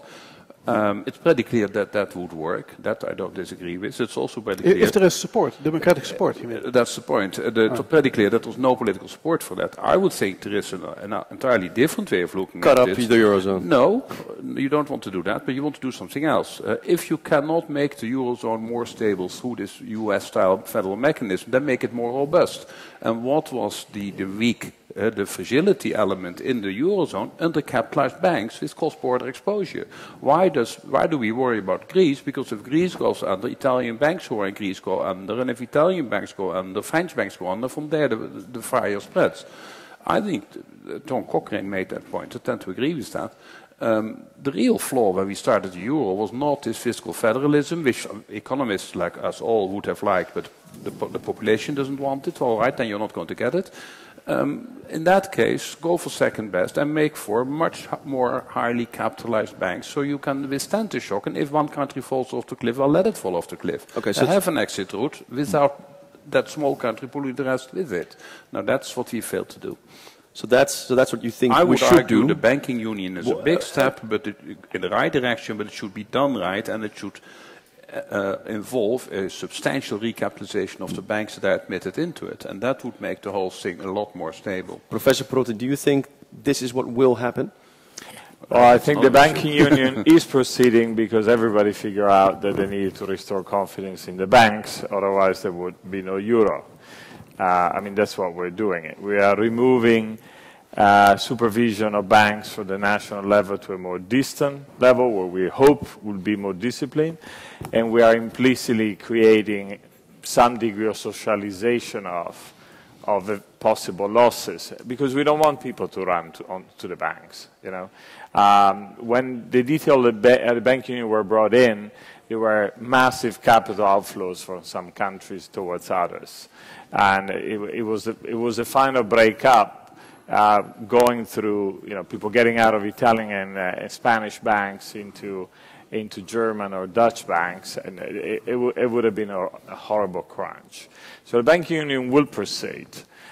Um, it's pretty clear that that would work. That I don't disagree with. It's also pretty I- clear. If there is support, democratic support, you mean? Uh, That's the point. Uh, the, It's pretty clear that there's no political support for that. I would think there is an, an entirely different way of looking Cut at up this. the eurozone. No, you don't want to do that, but you want to do something else. Uh, if you cannot make the eurozone more stable through this U S-style federal mechanism, then make it more robust. And what was the, the weak, uh, the fragility element in the eurozone? Undercapitalized banks with cross-border exposure. Why does why do we worry about Greece? Because if Greece goes under, Italian banks who are in Greece go under, and if Italian banks go under, French banks go under. From there, the, the fire spreads. I think uh, Tom Cochrane made that point. I tend to agree with that. Um, the real flaw when we started the euro was not this fiscal federalism, which economists like us all would have liked, but the, po the population doesn't want it. All right, then you're not going to get it. Um, in that case, go for second best and make for much more highly capitalized banks, so you can withstand the shock. And if one country falls off the cliff, well, let it fall off the cliff. Okay, so and have an exit route without that small country pulling the rest with it. Now, that's what we failed to do. So that's so that's what you think I we would should argue do. the banking union is a big step, but it, in the right direction. But it should be done right, and it should uh, involve a substantial recapitalization of the banks that are admitted into it, and that would make the whole thing a lot more stable. Professor Perotti, do you think this is what will happen? Well, I think the not banking union is proceeding because everybody figured out that they needed to restore confidence in the banks, otherwise there would be no euro. Uh, I mean, that's what we're doing. We are removing uh, supervision of banks from the national level to a more distant level where we hope will be more disciplined, and we are implicitly creating some degree of socialization of of the possible losses, because we don't want people to run to, on, to the banks. You know, um, when the detail of the, ba uh, the banking union were brought in, there were massive capital outflows from some countries towards others, and it, it was a, it was a final breakup, uh, going through, you know, people getting out of Italian and uh, Spanish banks into into German or Dutch banks, and it, it, it would have been a, a horrible crunch. So the banking union will proceed,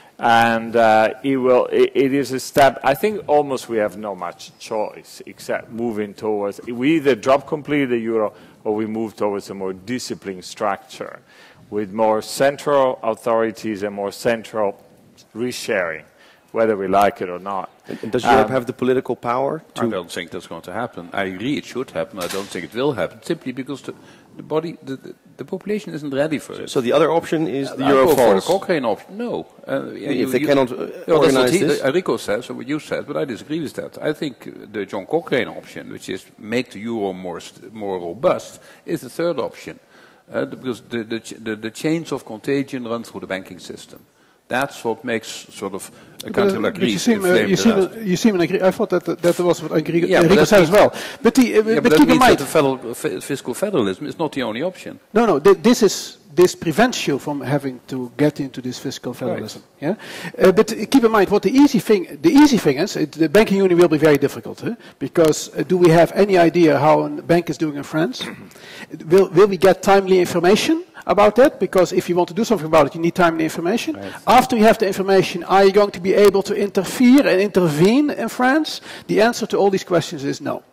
and uh, it will. It, it is a step. I think almost we have no much choice except moving towards. We either drop completely the euro or we move towards a more disciplined structure, with more central authorities and more central resharing, whether we like it or not. And does Europe um, have the political power to... I don't think that's going to happen. I agree it should happen. I don't think it will happen, simply because the, the body, the, the, the population isn't ready for it. So the other option is uh, the euro falls? For the Cochrane option, no. Uh, if you, they you, cannot uh, no, organize that's what this? he, Rico says, or what you said, but I disagree with that. I think the John Cochrane option, which is make the euro more, more robust, is the third option. Uh, because the, the, the, the chains of contagion run through the banking system. That's what makes sort of a country like Greece. You seem, uh, you, seem, uh, you seem agree. I thought that that was what Enrico yeah, said as well. But, the, uh, yeah, but, but keep that in mind, that the federal, f fiscal federalism is not the only option. No, no. Th this is this prevents you from having to get into this fiscal federalism. Right. Yeah. Uh, but uh, keep in mind what the easy thing. The easy thing is it, the banking union will be very difficult huh? because uh, do we have any idea how a bank is doing in France? will will we get timely information about that? Because if you want to do something about it, you need timely information. Right. After you have the information, are you going to be able to interfere and intervene in France? The answer to all these questions is no.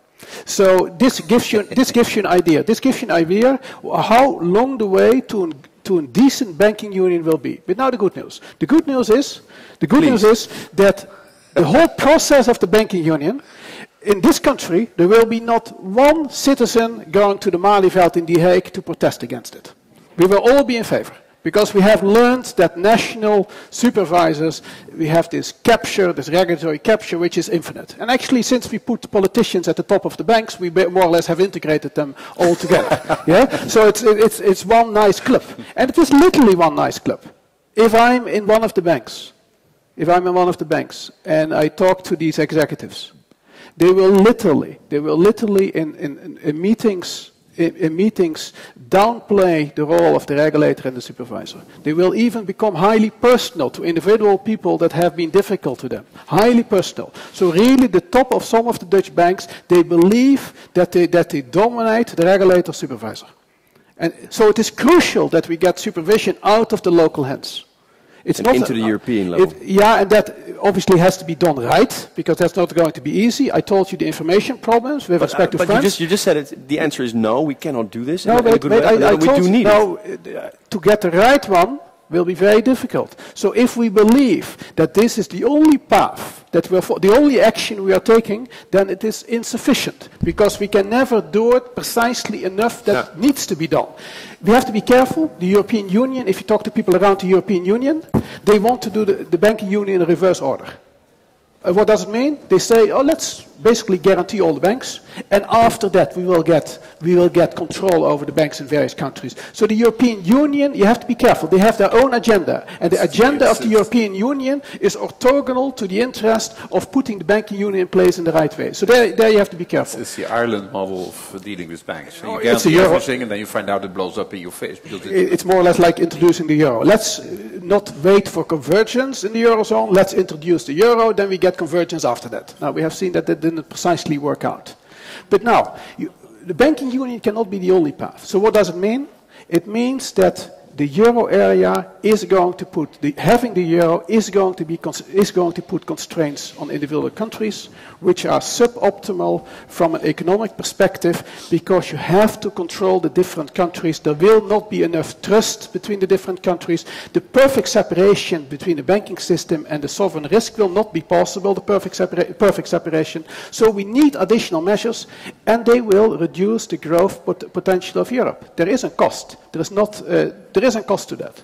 So this gives you this gives you an idea. This gives you an idea how long the way to an, to a decent banking union will be. But now the good news. The good news is the good Please. news is that the whole process of the banking union. In this country, there will be not one citizen going to the Malieveld in The Hague to protest against it. We will all be in favor, because we have learned that national supervisors, we have this capture, this regulatory capture, which is infinite. And actually, since we put politicians at the top of the banks, we more or less have integrated them all together. Yeah? So it's, it's, it's one nice club. And it is literally one nice club. If I'm in one of the banks, if I'm in one of the banks, and I talk to these executives, they will literally, they will literally in, in, in meetings, In, in meetings downplay the role of the regulator and the supervisor. They will even become highly personal to individual people that have been difficult to them. Highly personal. So really the top of some of the Dutch banks, they believe that they, that they dominate the regulator supervisor. And so it is crucial that we get supervision out of the local hands. It's not into the uh, European level. It, yeah, and that obviously has to be done right, because that's not going to be easy. I told you the information problems with but, respect uh, to but France. You just, you just said it, the answer is no, we cannot do this. No, in, but, in a good but way. I, I we told do need no, it. Uh, to get the right one will be very difficult. So if we believe that this is the only path, that we're for, the only action we are taking, then it is insufficient, because we can never do it precisely enough that yeah. needs to be done. We have to be careful. The European Union, if you talk to people around the European Union, they want to do the, the banking union in reverse order. Uh, what does it mean? They say, oh, let's basically guarantee all the banks, and after that we will get we will get control over the banks in various countries. So the European Union, you have to be careful. They have their own agenda, and the agenda of the European Union is orthogonal to the interest of putting the banking union in place in the right way. So there, there you have to be careful. It's the Ireland model of dealing with banks. So you oh, guarantee everything, and then you find out it blows up in your face. Because it it's more or less like introducing the euro. Let's not wait for convergence in the eurozone. Let's introduce the euro, then we get convergence after that. Now we have seen that that didn't precisely work out. But now, you, the banking union cannot be the only path. So what does it mean? It means that the euro area is going to put, the, having the euro is going to be, is going to put constraints on individual countries, which are suboptimal from an economic perspective, because you have to control the different countries. There will not be enough trust between the different countries. The perfect separation between the banking system and the sovereign risk will not be possible, the perfect, separa perfect separation. So we need additional measures, and they will reduce the growth pot potential of Europe. There is a cost. There is not, uh, there is a cost to that.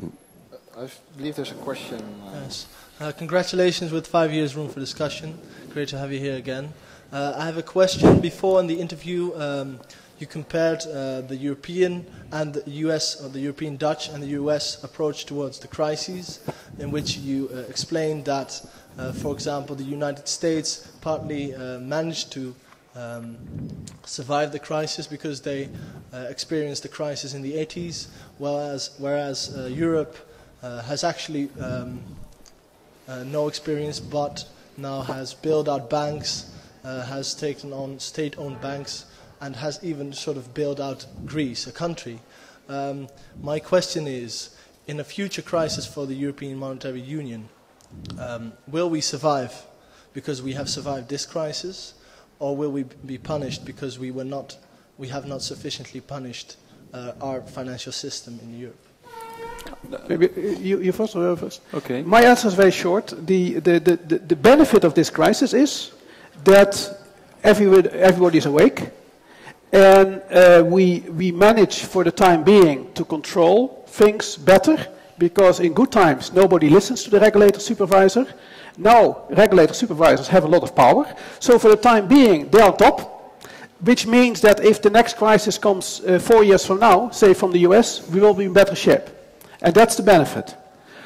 I believe there's a question. Uh, yes. Uh, congratulations with five years room for discussion. Great to have you here again. Uh, I have a question. Before in the interview, um, you compared uh, the European and the U S, or the European Dutch and the U S approach towards the crises, in which you uh, explained that, uh, for example, the United States partly uh, managed to Um, survive the crisis because they uh, experienced the crisis in the eighties, whereas, whereas uh, Europe uh, has actually um, uh, no experience, but now has built out banks, uh, has taken on state-owned banks, and has even sort of built out Greece, a country. Um, my question is, in a future crisis for the European Monetary Union, um, will we survive because we have survived this crisis? Or will we be punished because we were not, we have not sufficiently punished uh, our financial system in Europe? Maybe you, you first or first? Okay. My answer is very short. The, the, the, the, the benefit of this crisis is that everybody, everybody is awake, and uh, we, we manage for the time being to control things better, because in good times nobody listens to the regulator supervisor. Now regulator supervisors have a lot of power, so for the time being they're on top, which means that if the next crisis comes uh, four years from now, say from the U S, we will be in better shape. And that's the benefit.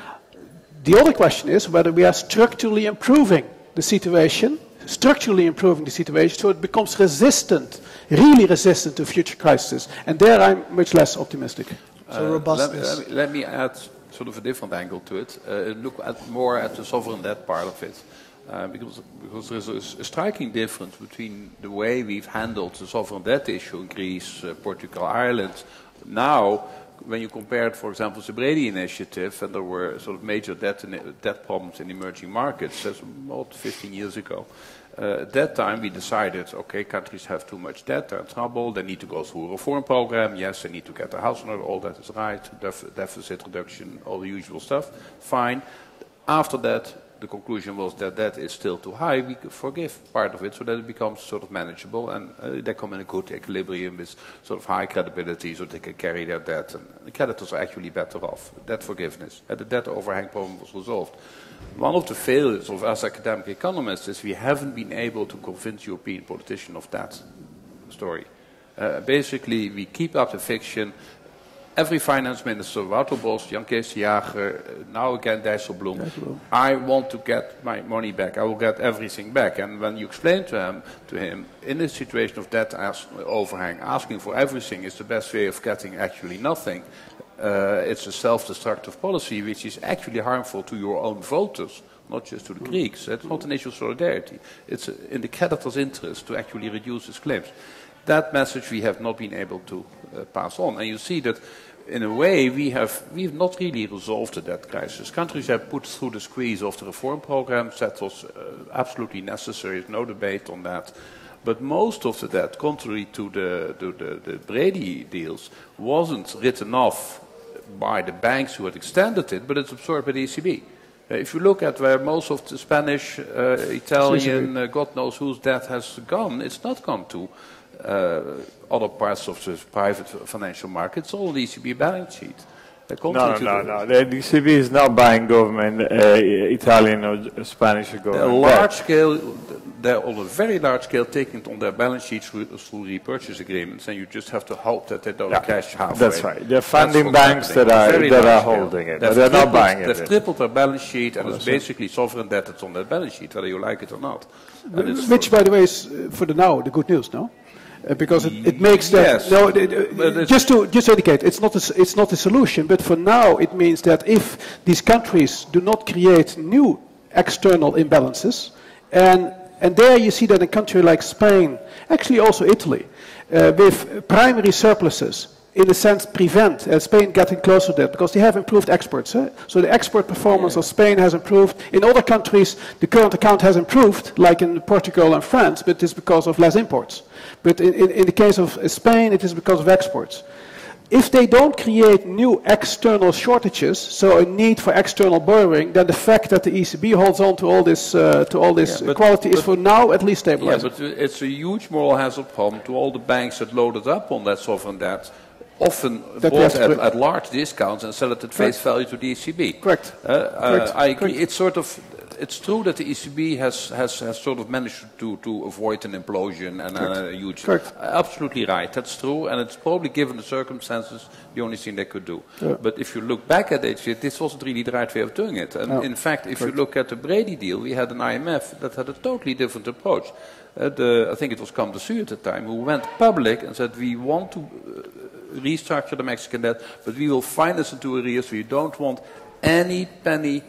The other question is whether we are structurally improving the situation, structurally improving the situation so it becomes resistant, really resistant to future crises. And there I'm much less optimistic. So Uh, robustness. Let, me- let me add sort of a different angle to it. Uh, look at more at the sovereign debt part of it. Uh, because, because there is a, a striking difference between the way we've handled the sovereign debt issue in Greece, uh, Portugal, Ireland. Now, when you compare it, for example, the Brady Initiative, and there were sort of major debt, in, debt problems in emerging markets, that's about fifteen years ago. Uh, at that time, we decided, okay, countries have too much debt, they're in trouble, they need to go through a reform program. Yes, they need to get their house in order, all that is right, def deficit reduction, all the usual stuff, fine. After that, the conclusion was that that is still too high. We could forgive part of it so that it becomes sort of manageable, and uh, they come in a good equilibrium with sort of high credibility so they can carry their debt. And the creditors are actually better off. Debt forgiveness. And the debt overhang problem was resolved. One of the failures of us academic economists is we haven't been able to convince European politicians of that story. Uh, basically, we keep up the fiction. Every finance minister, Wouter Bos, Jan Kees de Jager, now again Dijsselbloem, I want to get my money back, I will get everything back. And when you explain to him, to him in a situation of debt as overhang, asking for everything is the best way of getting actually nothing, uh, it's a self-destructive policy which is actually harmful to your own voters, not just to the Greeks. It's not an issue of solidarity. It's in the creditor's interest to actually reduce his claims. That message we have not been able to uh, pass on. And you see that in a way we have we've not really resolved the debt crisis. Countries have put through the squeeze of the reform programs. That was uh, absolutely necessary. There's no debate on that. But most of the debt, contrary to the, to the, the Brady deals, wasn't written off by the banks who had extended it, but it's absorbed by the E C B. Uh, if you look at where most of the Spanish, uh, Italian, uh, God knows whose debt has gone, it's not gone to uh, other parts of the private financial market. It's all the E C B balance sheet. No, no, no, no. The E C B is not buying government, uh, Italian or Spanish government. They're large scale, they're on a very large scale taking it on their balance sheets through, through repurchase agreements, and you just have to hope that they don't Yeah, cash halfway. that's right. They're funding That's banks that are, very that are large scale. holding it, They've but they're not tripled- buying it. They've tripled their balance sheet, and it's basically sovereign debt that's on their balance sheet, whether you like it or not. And it's Which, by the way, is uh, for the now the good news, no? Uh, because it, it makes that Yes, no. It, uh, but it's- just to just to indicate, it's not a, s- it's not a solution. But for now, it means that if these countries do not create new external imbalances, and and there you see that a country like Spain, actually also Italy, uh, with primary surpluses, in a sense prevent uh, Spain getting closer to that because they have improved exports. Eh? So the export performance of Spain has improved. In other countries, the current account has improved, like in Portugal and France, but it's because of less imports. But in, in, in the case of Spain, it is because of exports. If they don't create new external shortages, so a need for external borrowing, then the fact that the E C B holds on to all this uh, to all this Yeah, but- quality is but- for now at least Yeah, stabilized. but it's a huge moral hazard problem to all the banks that loaded up on that sovereign debt, often That bought has to at, be- at large discounts and sell it at face value to the E C B. Correct. Uh, uh, Correct. I agree. Correct. It's sort of, it's true that the E C B has, has, has sort of managed to, to avoid an implosion and a huge. Correct. Uh, Absolutely right. That's true, and it's probably, given the circumstances, the only thing they could do. Yeah. But if you look back at it, this wasn't really the right way of doing it. And No. in fact, if Correct. you look at the Brady deal, we had an I M F that had a totally different approach. Uh, the, I think it was Camp de Su at the time, who went public and said, we want to uh, restructure the Mexican debt, but we will finance into arrears. We don't want any penny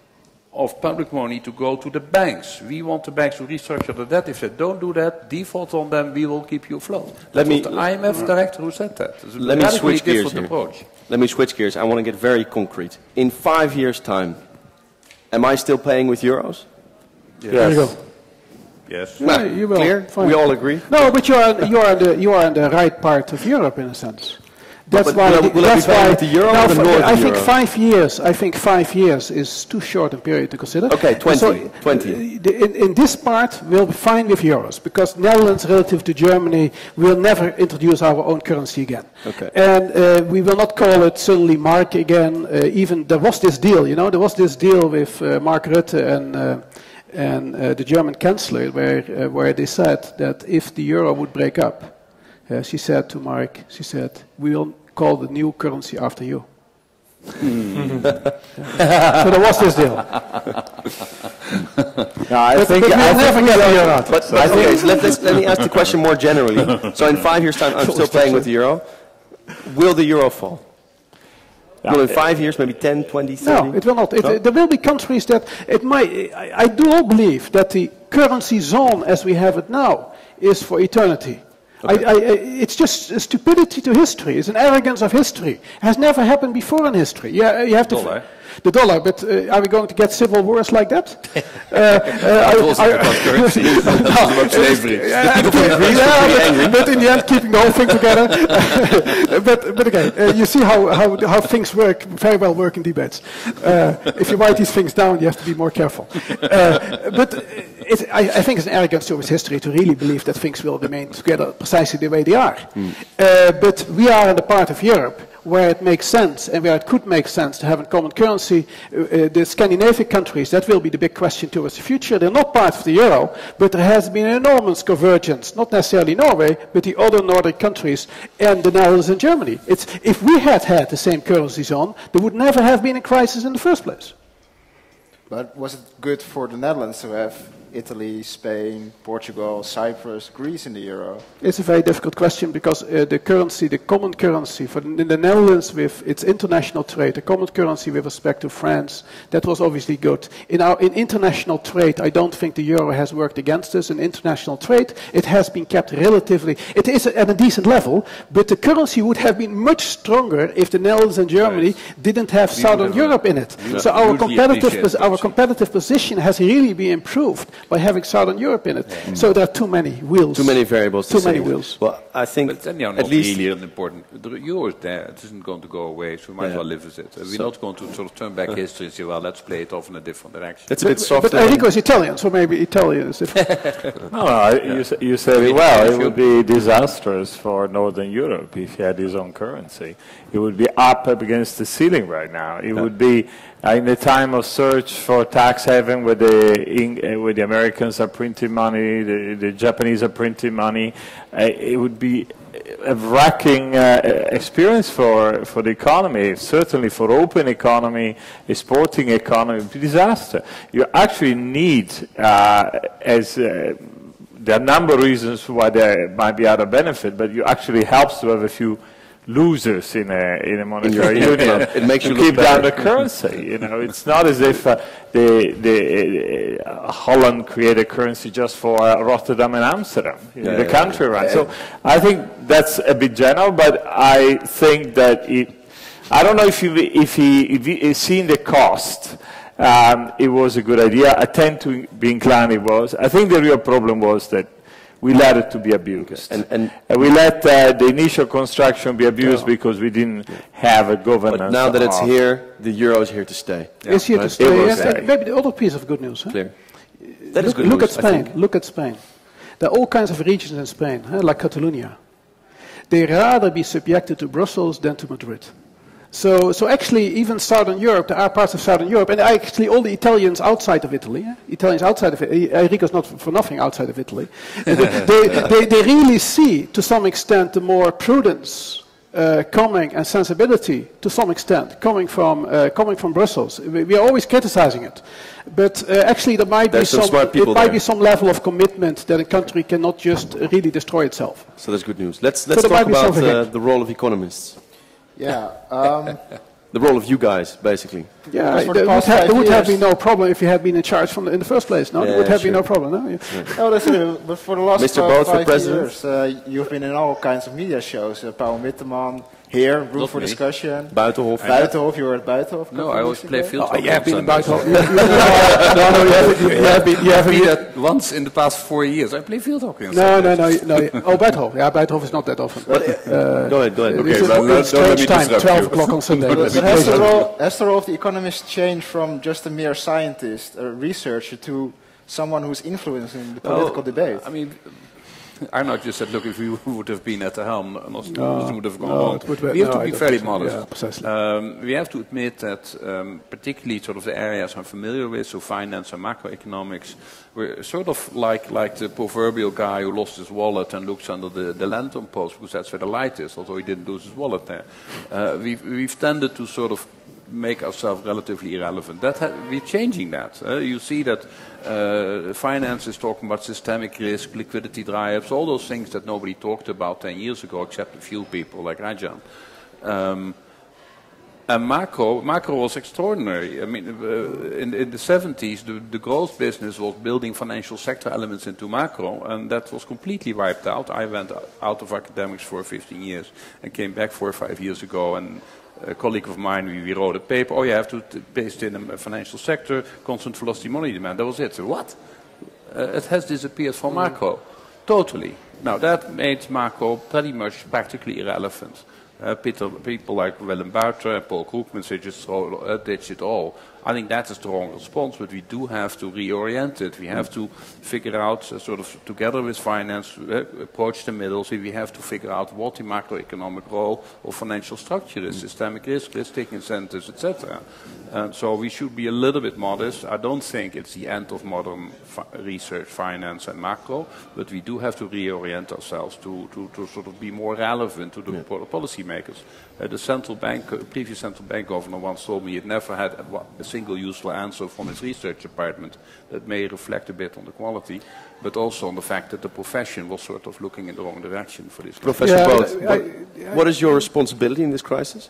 of public money to go to the banks. We want the banks to restructure the debt. If they don't do that, default on them, we will keep you afloat. Let That me- was the I M F director who said that. It's a Let me radically switch gears different here. approach. Let me switch gears. I want to get very concrete. In five years' time, am I still paying with euros? There you go. Yes. Yeah, you will. Clear? Fine. We all agree? No, but you are you are the you are in the right part of Europe in a sense. That's but why. will, will that's it be why. with the euro Now or the for- Northern I think euro? five years. I think five years is too short a period to consider. Okay, twenty. So, twenty. uh, the- in, in this part, we'll be fine with euros because Netherlands, relative to Germany, will never introduce our own currency again. Okay. And uh, we will not call it suddenly mark again. Uh, even there was this deal, you know, there was this deal with uh, Mark Rutte and. Uh, and uh, the German Chancellor, where, uh, where they said that if the euro would break up, uh, she said to Mark, she said, we will call the new currency after you. Mm. So there was this deal. No, I But, think but I we'll think never get the euro out. But, but okay, so let, let's, let me ask the question more generally. So in five years' time, I'm still playing with the euro. Will the euro fall? Yeah. Will in five years, maybe ten, twenty, thirty? No, it will not. It, No? There will be countries that it might. I, I do not believe that the currency zone as we have it now is for eternity. Okay. I, I, it's just a stupidity to history. It's an arrogance of history. It has never happened before in history. Yeah, you have to. Dollar. The dollar, but uh, are we going to get civil wars like that? uh, uh, It wasn't about currency. It was about slavery. Yeah, but, yeah, but, but in the end, keeping the whole thing together. but, but again, uh, you see how, how, how things work, very well work in debates. Uh, if you write these things down, you have to be more careful. Uh, but it, I, I think it's an arrogance towards history to really believe that things will remain together precisely the way they are. Mm. Uh, but we are in the part of Europe where it makes sense and where it could make sense to have a common currency. Uh, uh, the Scandinavian countries, that will be the big question towards the future. They're not part of the euro, but there has been enormous convergence, not necessarily Norway, but the other Nordic countries and the Netherlands and Germany. It's, if we had had the same currency zone, there would never have been a crisis in the first place. But was it good for the Netherlands to have Italy, Spain, Portugal, Cyprus, Greece in the euro? It's a very difficult question because uh, the currency, the common currency for the, in the Netherlands with its international trade, the common currency with respect to France, that was obviously good. In our in international trade, I don't think the euro has worked against us. In international trade, it has been kept relatively, it is at a decent level, but the currency would have been much stronger if the Netherlands and Germany Right. didn't have We Southern would have- Europe in it. Yeah. So our Would be competitive, appreciated, pos- our actually. competitive position has really been improved by having Southern Europe in it. Yeah. So there are too many wheels. Too many variables. Too to many say. wheels. Well, I think But then you're at not least really an important. The euro is there. It isn't going to go away, so we might Yeah. as well live with it. Uh, we're So- not going to sort of turn back history and say, well, let's play it off in a different direction. that's a bit But, softer. but Enrico is Italian, so maybe Italian is different. No, no, you, s- you said it well. It would be disastrous for Northern Europe if he had his own currency. It would be up against the ceiling right now. It would be uh, in the time of search for tax haven where the, in, uh, where the Americans are printing money, the, the Japanese are printing money. Uh, it would be a wrecking uh, experience for, for the economy, certainly for open economy, exporting economy, it would be disaster. You actually need, uh, as uh, there are a number of reasons why there might be other benefit, but you actually helps to have a few losers in a in a monetary your- union. It makes to you look keep down better. the currency. You know, it's not as if uh, the the uh, Holland created currency just for uh, Rotterdam and Amsterdam, you know, Yeah, the yeah, country, yeah. right? So I think that's a bit general, but I think that it. I don't know if you if he if he seen the cost. Um, it was a good idea. I tend to be inclined it was. I think the real problem was that we let it to be abused. And- and- Uh, we let uh, the initial construction be abused because we didn't have a governance. But now that it's of- here, the euro is here to stay. It's here to Right? stay. It will And- stay. and maybe the other piece of good news. Huh? Clear. That is look, good look news, at I Spain. think. Look at Spain. There are all kinds of regions in Spain, huh, like Catalonia. They rather be subjected to Brussels than to Madrid. So, so actually, even Southern Europe, there are parts of Southern Europe, and actually all the Italians outside of Italy, eh? Italians outside of Italy, Enrico's not for nothing outside of Italy, they, they, they, they really see, to some extent, the more prudence uh, coming and sensibility, to some extent, coming from, uh, coming from Brussels. We, we are always criticizing it. But uh, actually, there might There's be some some, smart people it might there. be some level of commitment that a country cannot just really destroy itself. So that's good news. Let's let's there talk might be about something uh, here. the role of economists. Yeah. Um, The role of you guys, basically. Yeah, Because for the there would, past have, five there would have years- been no problem if you had been in charge from the, in the first place. No, Yeah, there would have sure. been no problem. No? Yeah. Oh, that's true. But for the last Mister five, Boot for five president? years, uh, you've been in all kinds of media shows. Uh, Paul Witteman, Here, room Not for me. discussion. Buitenhof. Buitenhof, you were at Buitenhof. No, I always play field Oh, hockey. you have been on in Buitenhof. Sundays. no, no, you haven't. You, you have been. You I haven't. did that once in the past four years. I play field hockey on No, no, Sundays. no, no. Oh, Buitenhof. Yeah, Buitenhof is not that often. Go ahead, go ahead. Okay, It's a- well, it's don't let me strange time, disrupt twelve you. o'clock on Sunday. But, That's but has, the crazy. role, has the role of the economist changed from just a mere scientist, a researcher, to someone who's influencing the political debate? I mean, Arno just said, look, if we would have been at the helm, nothing No, would have gone no, wrong. it would We be- have no, to I be don't very think so. modest. Yeah, precisely. Um, we have to admit that um, particularly sort of the areas I'm familiar with, so finance and macroeconomics, we're sort of like, like the proverbial guy who lost his wallet and looks under the, the lantern post because that's where the light is, although he didn't lose his wallet there. Uh, we've, we've tended to sort of make ourselves relatively irrelevant. That ha we're changing that. Uh, you see that uh, finance is talking about systemic risk, liquidity dry-ups, all those things that nobody talked about ten years ago, except a few people like Rajan. Um, and macro, macro was extraordinary. I mean, uh, in, in the seventies, the, the growth business was building financial sector elements into macro, and that was completely wiped out. I went out of academics for fifteen years and came back four or five years ago, and a colleague of mine, we, we wrote a paper, oh, you have to paste in a financial sector, constant velocity money demand. That was it. So what? Uh, it has disappeared from macro. Totally. Now, that made macro pretty much practically irrelevant. Uh, Peter, people like Willem Buiter and Paul Krugman say just throw, uh, ditch it all. I think that is the wrong response, but we do have to reorient it. We have to figure out, uh, sort of together with finance, uh, approach the middle. So we have to figure out what the macroeconomic role of financial structure is, systemic risk, risk-taking incentives, et cetera. Uh, so we should be a little bit modest. I don't think it's the end of modern fi research, finance, and macro, but we do have to reorient ourselves to, to, to sort of be more relevant to the yeah. policy makers. Uh, the central bank, uh, previous central bank governor once told me it never had a, a single useful answer from its research department. That may reflect a bit on the quality, but also on the fact that the profession was sort of looking in the wrong direction for this. Professor Yeah, Both, I- what, I- what is your responsibility in this crisis?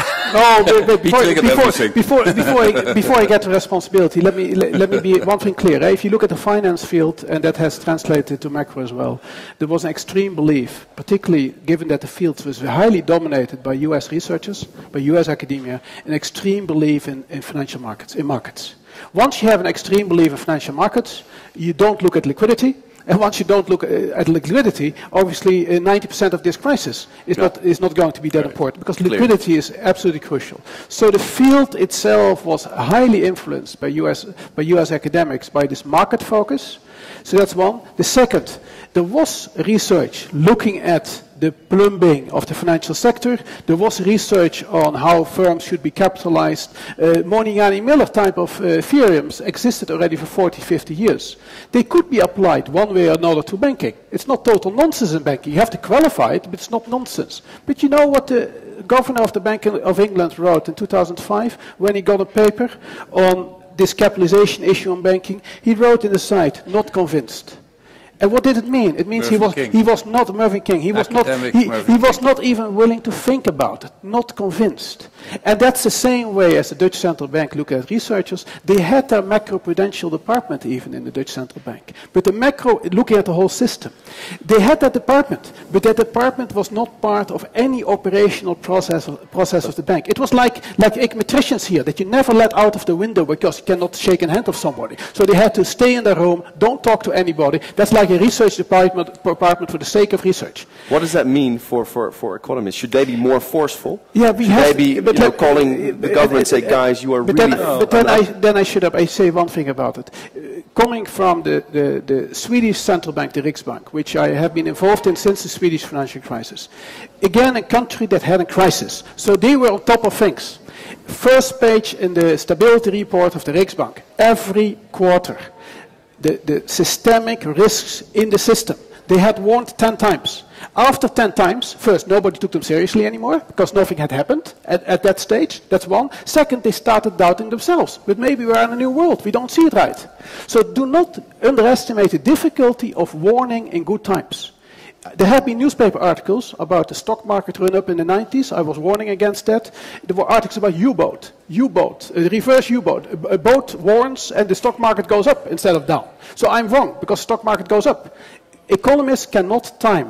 No, but, but He before, triggered before, everything. before, before, I, before I get to responsibility, let me, let, let me be one thing clear. Eh? If you look at the finance field, and that has translated to macro as well, there was an extreme belief, particularly given that the field was highly dominated by U S researchers, by U S academia, an extreme belief in, in financial markets, in markets. Once you have an extreme belief in financial markets, you don't look at liquidity. And once you don't look uh, at liquidity, obviously uh, ninety percent of this crisis is, Yeah. not, is not going to be that Right. important, because Clear. liquidity is absolutely crucial. So the field itself was highly influenced by U S, by U S academics, by this market focus. So that's one. The second, there was research looking at the plumbing of the financial sector. There was research on how firms should be capitalized. Uh, Modigliani Miller type of uh, theorems existed already for forty, fifty years. They could be applied one way or another to banking. It's not total nonsense in banking. You have to qualify it, but it's not nonsense. But you know what the governor of the Bank of England wrote in two thousand five when he got a paper on this capitalization issue on banking? He wrote in the site, not convinced. And what did it mean? It means he Mervyn was, King. he was not Mervyn King. He was, not, Academic he, Mervyn he was King. not even willing to think about it, not convinced. And that's the same way as the Dutch Central Bank look at researchers. They had their macroprudential department even in the Dutch Central Bank. But the macro, looking at the whole system, they had that department, but that department was not part of any operational process of, process of the bank. It was like, like econometricians here, that you never let out of the window because you cannot shake a hand of somebody. So they had to stay in their room, don't talk to anybody. That's like a research department, department for the sake of research. What does that mean for, for, for economists? Should they be more forceful? Yeah, we Should have. they be you know, let- calling the uh, government uh, and say, uh, guys, you are but really... Then, but then I, then I should have, I say one thing about it. Uh, coming from the, the, the Swedish central bank, the Riksbank, which I have been involved in since the Swedish financial crisis. Again, a country that had a crisis. So they were on top of things. First page in the stability report of the Riksbank, every quarter, the, the systemic risks in the system. They had warned ten times. After ten times, first, nobody took them seriously anymore because nothing had happened at, at that stage. That's one. Second, they started doubting themselves. But maybe we're in a new world. We don't see it right. So do not underestimate the difficulty of warning in good times. There have been newspaper articles about the stock market run-up in the nineties. I was warning against that. There were articles about U-boat, U-boat, a reverse U-boat. A, a boat warns and the stock market goes up instead of down. So I'm wrong because stock market goes up. Economists cannot time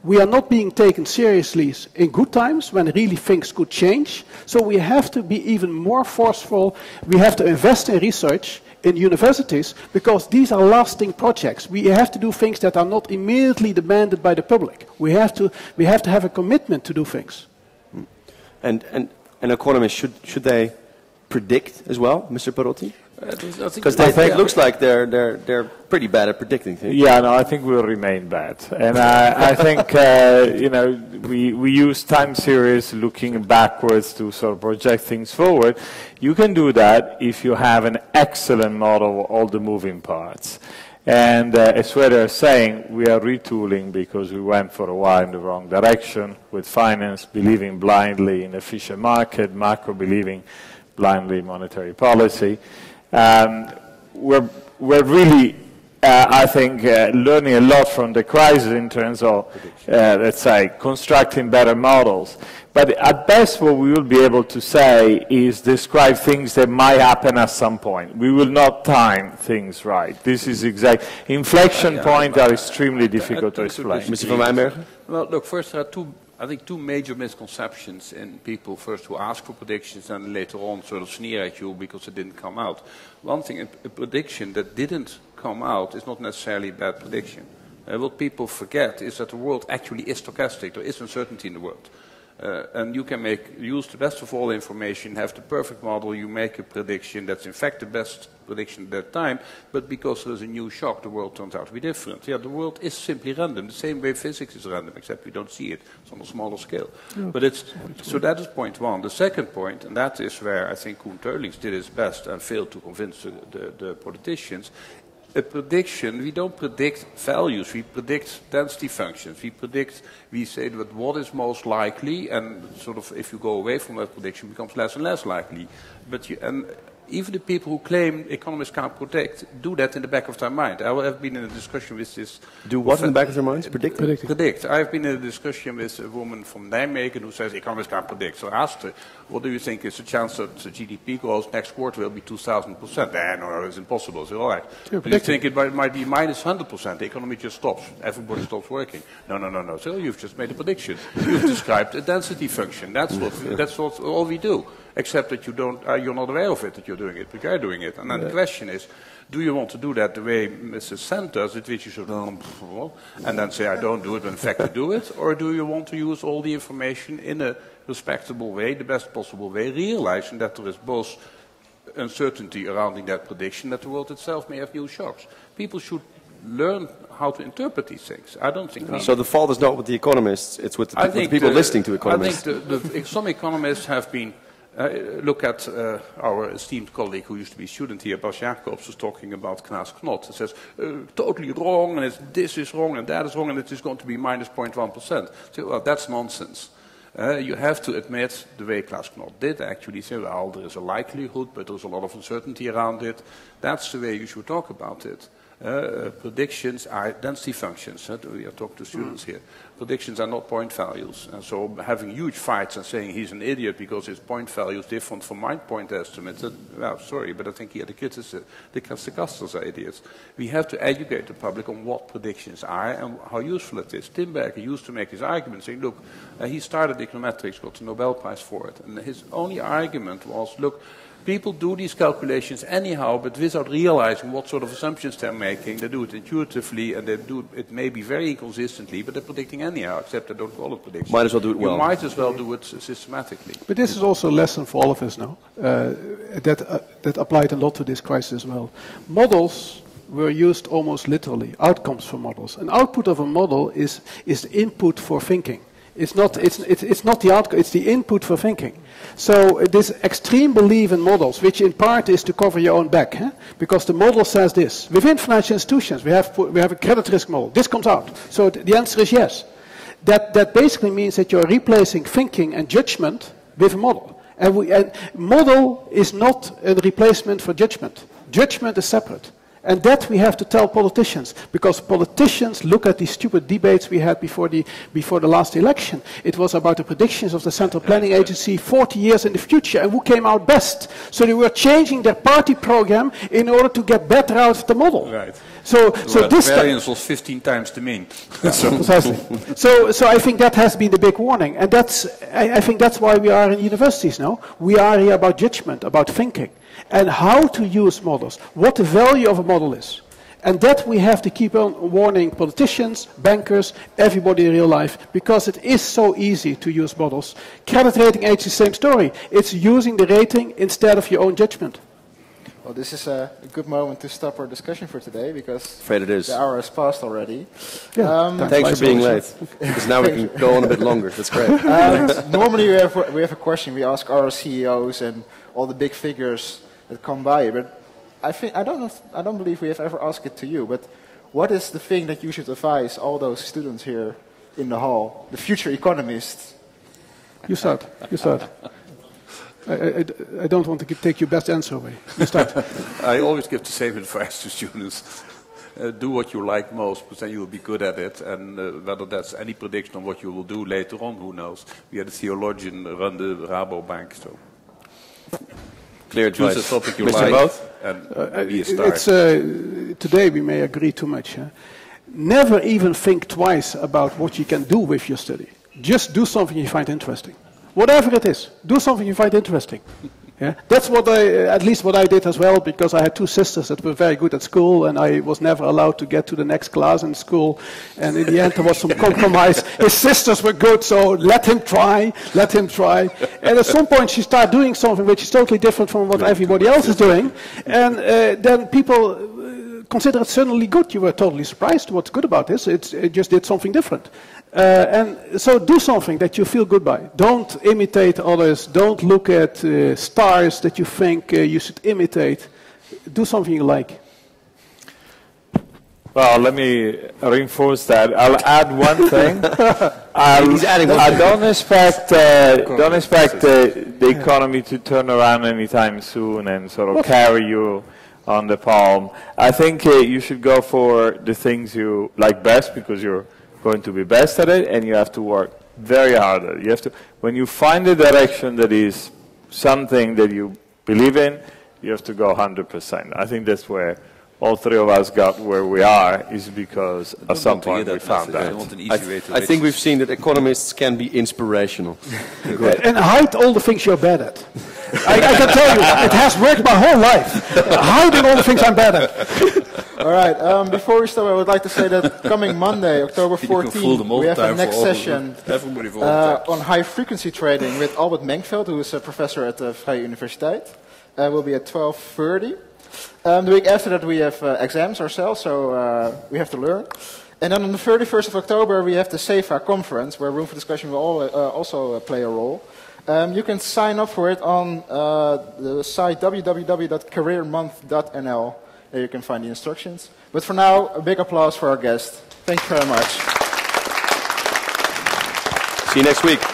We are not being taken seriously in good times when really things could change. So we have to be even more forceful. We have to invest in research in universities because these are lasting projects. We have to do things that are not immediately demanded by the public. We have to, we have, to have a commitment to do things. And, and, and economists, should, should they predict as well, Mister Perotti? Because they think, it looks like they're, they're, they're pretty bad at predicting things. Yeah, no, I think we'll remain bad. And I, I think, uh, you know, we, we use time series looking backwards to sort of project things forward. You can do that if you have an excellent model of all the moving parts. And uh, as where they're saying, we are retooling because we went for a while in the wrong direction with finance, believing blindly in efficient market, macro believing blindly in monetary policy. Um, we're, we're really, uh, I think, uh, learning a lot from the crisis in terms of, uh, let's say, constructing better models. But at best, what we will be able to say is describe things that might happen at some point. We will not time things right. This is exact. Inflection points are extremely difficult to explain. Mister Van Wijnbergen? Well, look, first there are two, I think, two major misconceptions in people first who ask for predictions and later on sort of sneer at you because it didn't come out. One thing, a prediction that didn't come out is not necessarily a bad prediction. Uh, what people forget is that the world actually is stochastic. There is uncertainty in the world. Uh, and you can make use the best of all information, have the perfect model, you make a prediction that's in fact the best prediction at that time, but because there's a new shock, the world turns out to be different. Yeah, the world is simply random, the same way physics is random, except we don't see it. It's on a smaller scale. Yeah. But it's, so that is point one. The second point, and that is where I think Koen Teulings did his best and failed to convince the, the, the politicians, a prediction, we don't predict values, we predict density functions. We predict, we say that what is most likely, and sort of if you go away from that prediction, it becomes less and less likely. But you, and even the people who claim economists can't predict do that in the back of their mind. I have been in a discussion with this... Do what in the back of their minds? Predict? Predict. Predict. I've been in a discussion with a woman from Nijmegen who says economists can't predict. So I asked her, what do you think is the chance that the G D P growth next quarter will be two thousand percent? Eh, no, no, it's impossible. So all right. Do you think it might, might be minus one hundred percent? The economy just stops. Everybody stops working. No, no, no, no. So you've just made a prediction. You've described a density function. That's what, that's what all we do. Except that you don't, uh, you're not aware of it, that you're doing it, but you are doing it. And then yeah. the question is, do you want to do that the way Missus Sand does it, which you should, and then say, I don't do it, but in fact I do it? Or do you want to use all the information in a respectable way, the best possible way, realizing that there is both uncertainty surrounding that prediction, that the world itself may have new shocks? People should learn how to interpret these things. I don't think... No. So the fault is not with the economists, it's with the, with the people the, listening to economists. I think the, the, some economists have been... Uh, look at uh, our esteemed colleague who used to be a student here, Bas Jacobs, was talking about Knaas Knot. He says, uh, totally wrong, and it's, this is wrong, and that is wrong, and it is going to be minus zero point one percent. So, well, that's nonsense. Uh, you have to admit the way Knaas Knot did actually say, well, there is a likelihood, but there's a lot of uncertainty around it. That's the way you should talk about it. Uh, predictions are density functions. Uh, we are talking to students here. Predictions are not point values. And so having huge fights and saying he's an idiot because his point value is different from my point estimates, uh, well, sorry, but I think here the kids, uh, the Stochastics are idiots. We have to educate the public on what predictions are and how useful it is. Tinbergen used to make his argument saying, look, uh, he started econometrics, got the Nobel Prize for it. And his only argument was, look, people do these calculations anyhow, but without realizing what sort of assumptions they're making. They do it intuitively, and they do it maybe very inconsistently, but they're predicting anyhow, except they don't call it prediction. Might as well do it well. You might as well do it systematically. But this is also a lesson for all of us now, uh, that, uh, that applied a lot to this crisis as well. Models were used almost literally, outcomes for models. An output of a model is, is the input for thinking. It's not, it's, it's, it's not the outcome, it's the input for thinking. So uh, this extreme belief in models, which in part is to cover your own back, huh? Because the model says this. Within financial institutions, we have, we have a credit risk model. This comes out. So th the answer is yes. That, that basically means that you're replacing thinking and judgment with a model. And, we, and model is not a replacement for judgment. Judgment is separate. And that we have to tell politicians, because politicians look at these stupid debates we had before the, before the last election. It was about the predictions of the Central Planning Agency forty years in the future, and who came out best. So they were changing their party program in order to get better out of the model. Right. So, so Well, this variance was fifteen times the mean. So- Precisely. So, so I think that has been the big warning, and that's. I, I think that's why we are in universities now. We are here about judgment, about thinking, and how to use models, what the value of a model is, and that we have to keep on warning politicians, bankers, everybody in real life, because it is so easy to use models. Credit rating age is the same story. It's using the rating instead of your own judgment. Well, this is a, a good moment to stop our discussion for today because Afraid it is. the hour has passed already. Yeah. Um, Thanks for being late, because now we can go on a bit longer. That's great. Um, normally we have, we have a question we ask our C E Os and all the big figures that come by, but I think I don't know, I don't believe we have ever asked it to you. But what is the thing that you should advise all those students here in the hall, the future economists? You start. You start. I, I, I don't want to give, take your best answer away. You start. I always give the same advice to students. Uh, do what you like most, because then you will be good at it. And uh, whether that's any prediction on what you will do later on, who knows? We had a theologian run the Rabobank, so Clear choose advice. a topic you Mister like Both? and Uh, be a star. it's, uh, today we may agree too much. Huh? Never even think twice about what you can do with your study. Just do something you find interesting. Whatever it is, do something you find interesting. Yeah? That's what I, at least what I did as well, because I had two sisters that were very good at school, and I was never allowed to get to the next class in school. And in the end, there was some compromise. His sisters were good, so let him try, let him try. And at some point, she started doing something which is totally different from what everybody else is doing. And uh, then people uh, consider it suddenly good. You were totally surprised. What's good about this? It's, it just did something different. Uh, and so do something that you feel good by. Don't imitate others. Don't look at uh, stars that you think uh, you should imitate. Do something you like. Well, let me reinforce that. I'll add one thing. I'll, He's adding one I thing. don't expect uh, don't expect uh, the economy to turn around anytime soon and sort of carry you on the palm. I think uh, you should go for the things you like best, because you're going to be best at it, and you have to work very hard at it. You have to, when you find a direction that is something that you believe in, you have to go one hundred percent. I think that's where all three of us got where we are, is because at some point we found I that. want an I, easy way to I reach think it. we've seen that economists can be inspirational. And hide all the things you're bad at. I, I can tell you, it has worked my whole life. Hiding all the things I'm bad at. All right. Um, before we start, I would like to say that coming Monday, October You can fool them fourteenth, all we the have a time next for all of session them. Everybody for all the uh, time. on high frequency trading with Albert Menkveld, who is a professor at the Vrije Universiteit. Uh, will be at twelve thirty. Um, the week after that, we have uh, exams ourselves, so uh, we have to learn. And then on the thirty-first of October, we have the SEFA conference, where Room for Discussion will all, uh, also uh, play a role. Um, you can sign up for it on uh, the site w w w dot career month dot n l. There you can find the instructions. But for now, a big applause for our guest. Thank you very much. See you next week.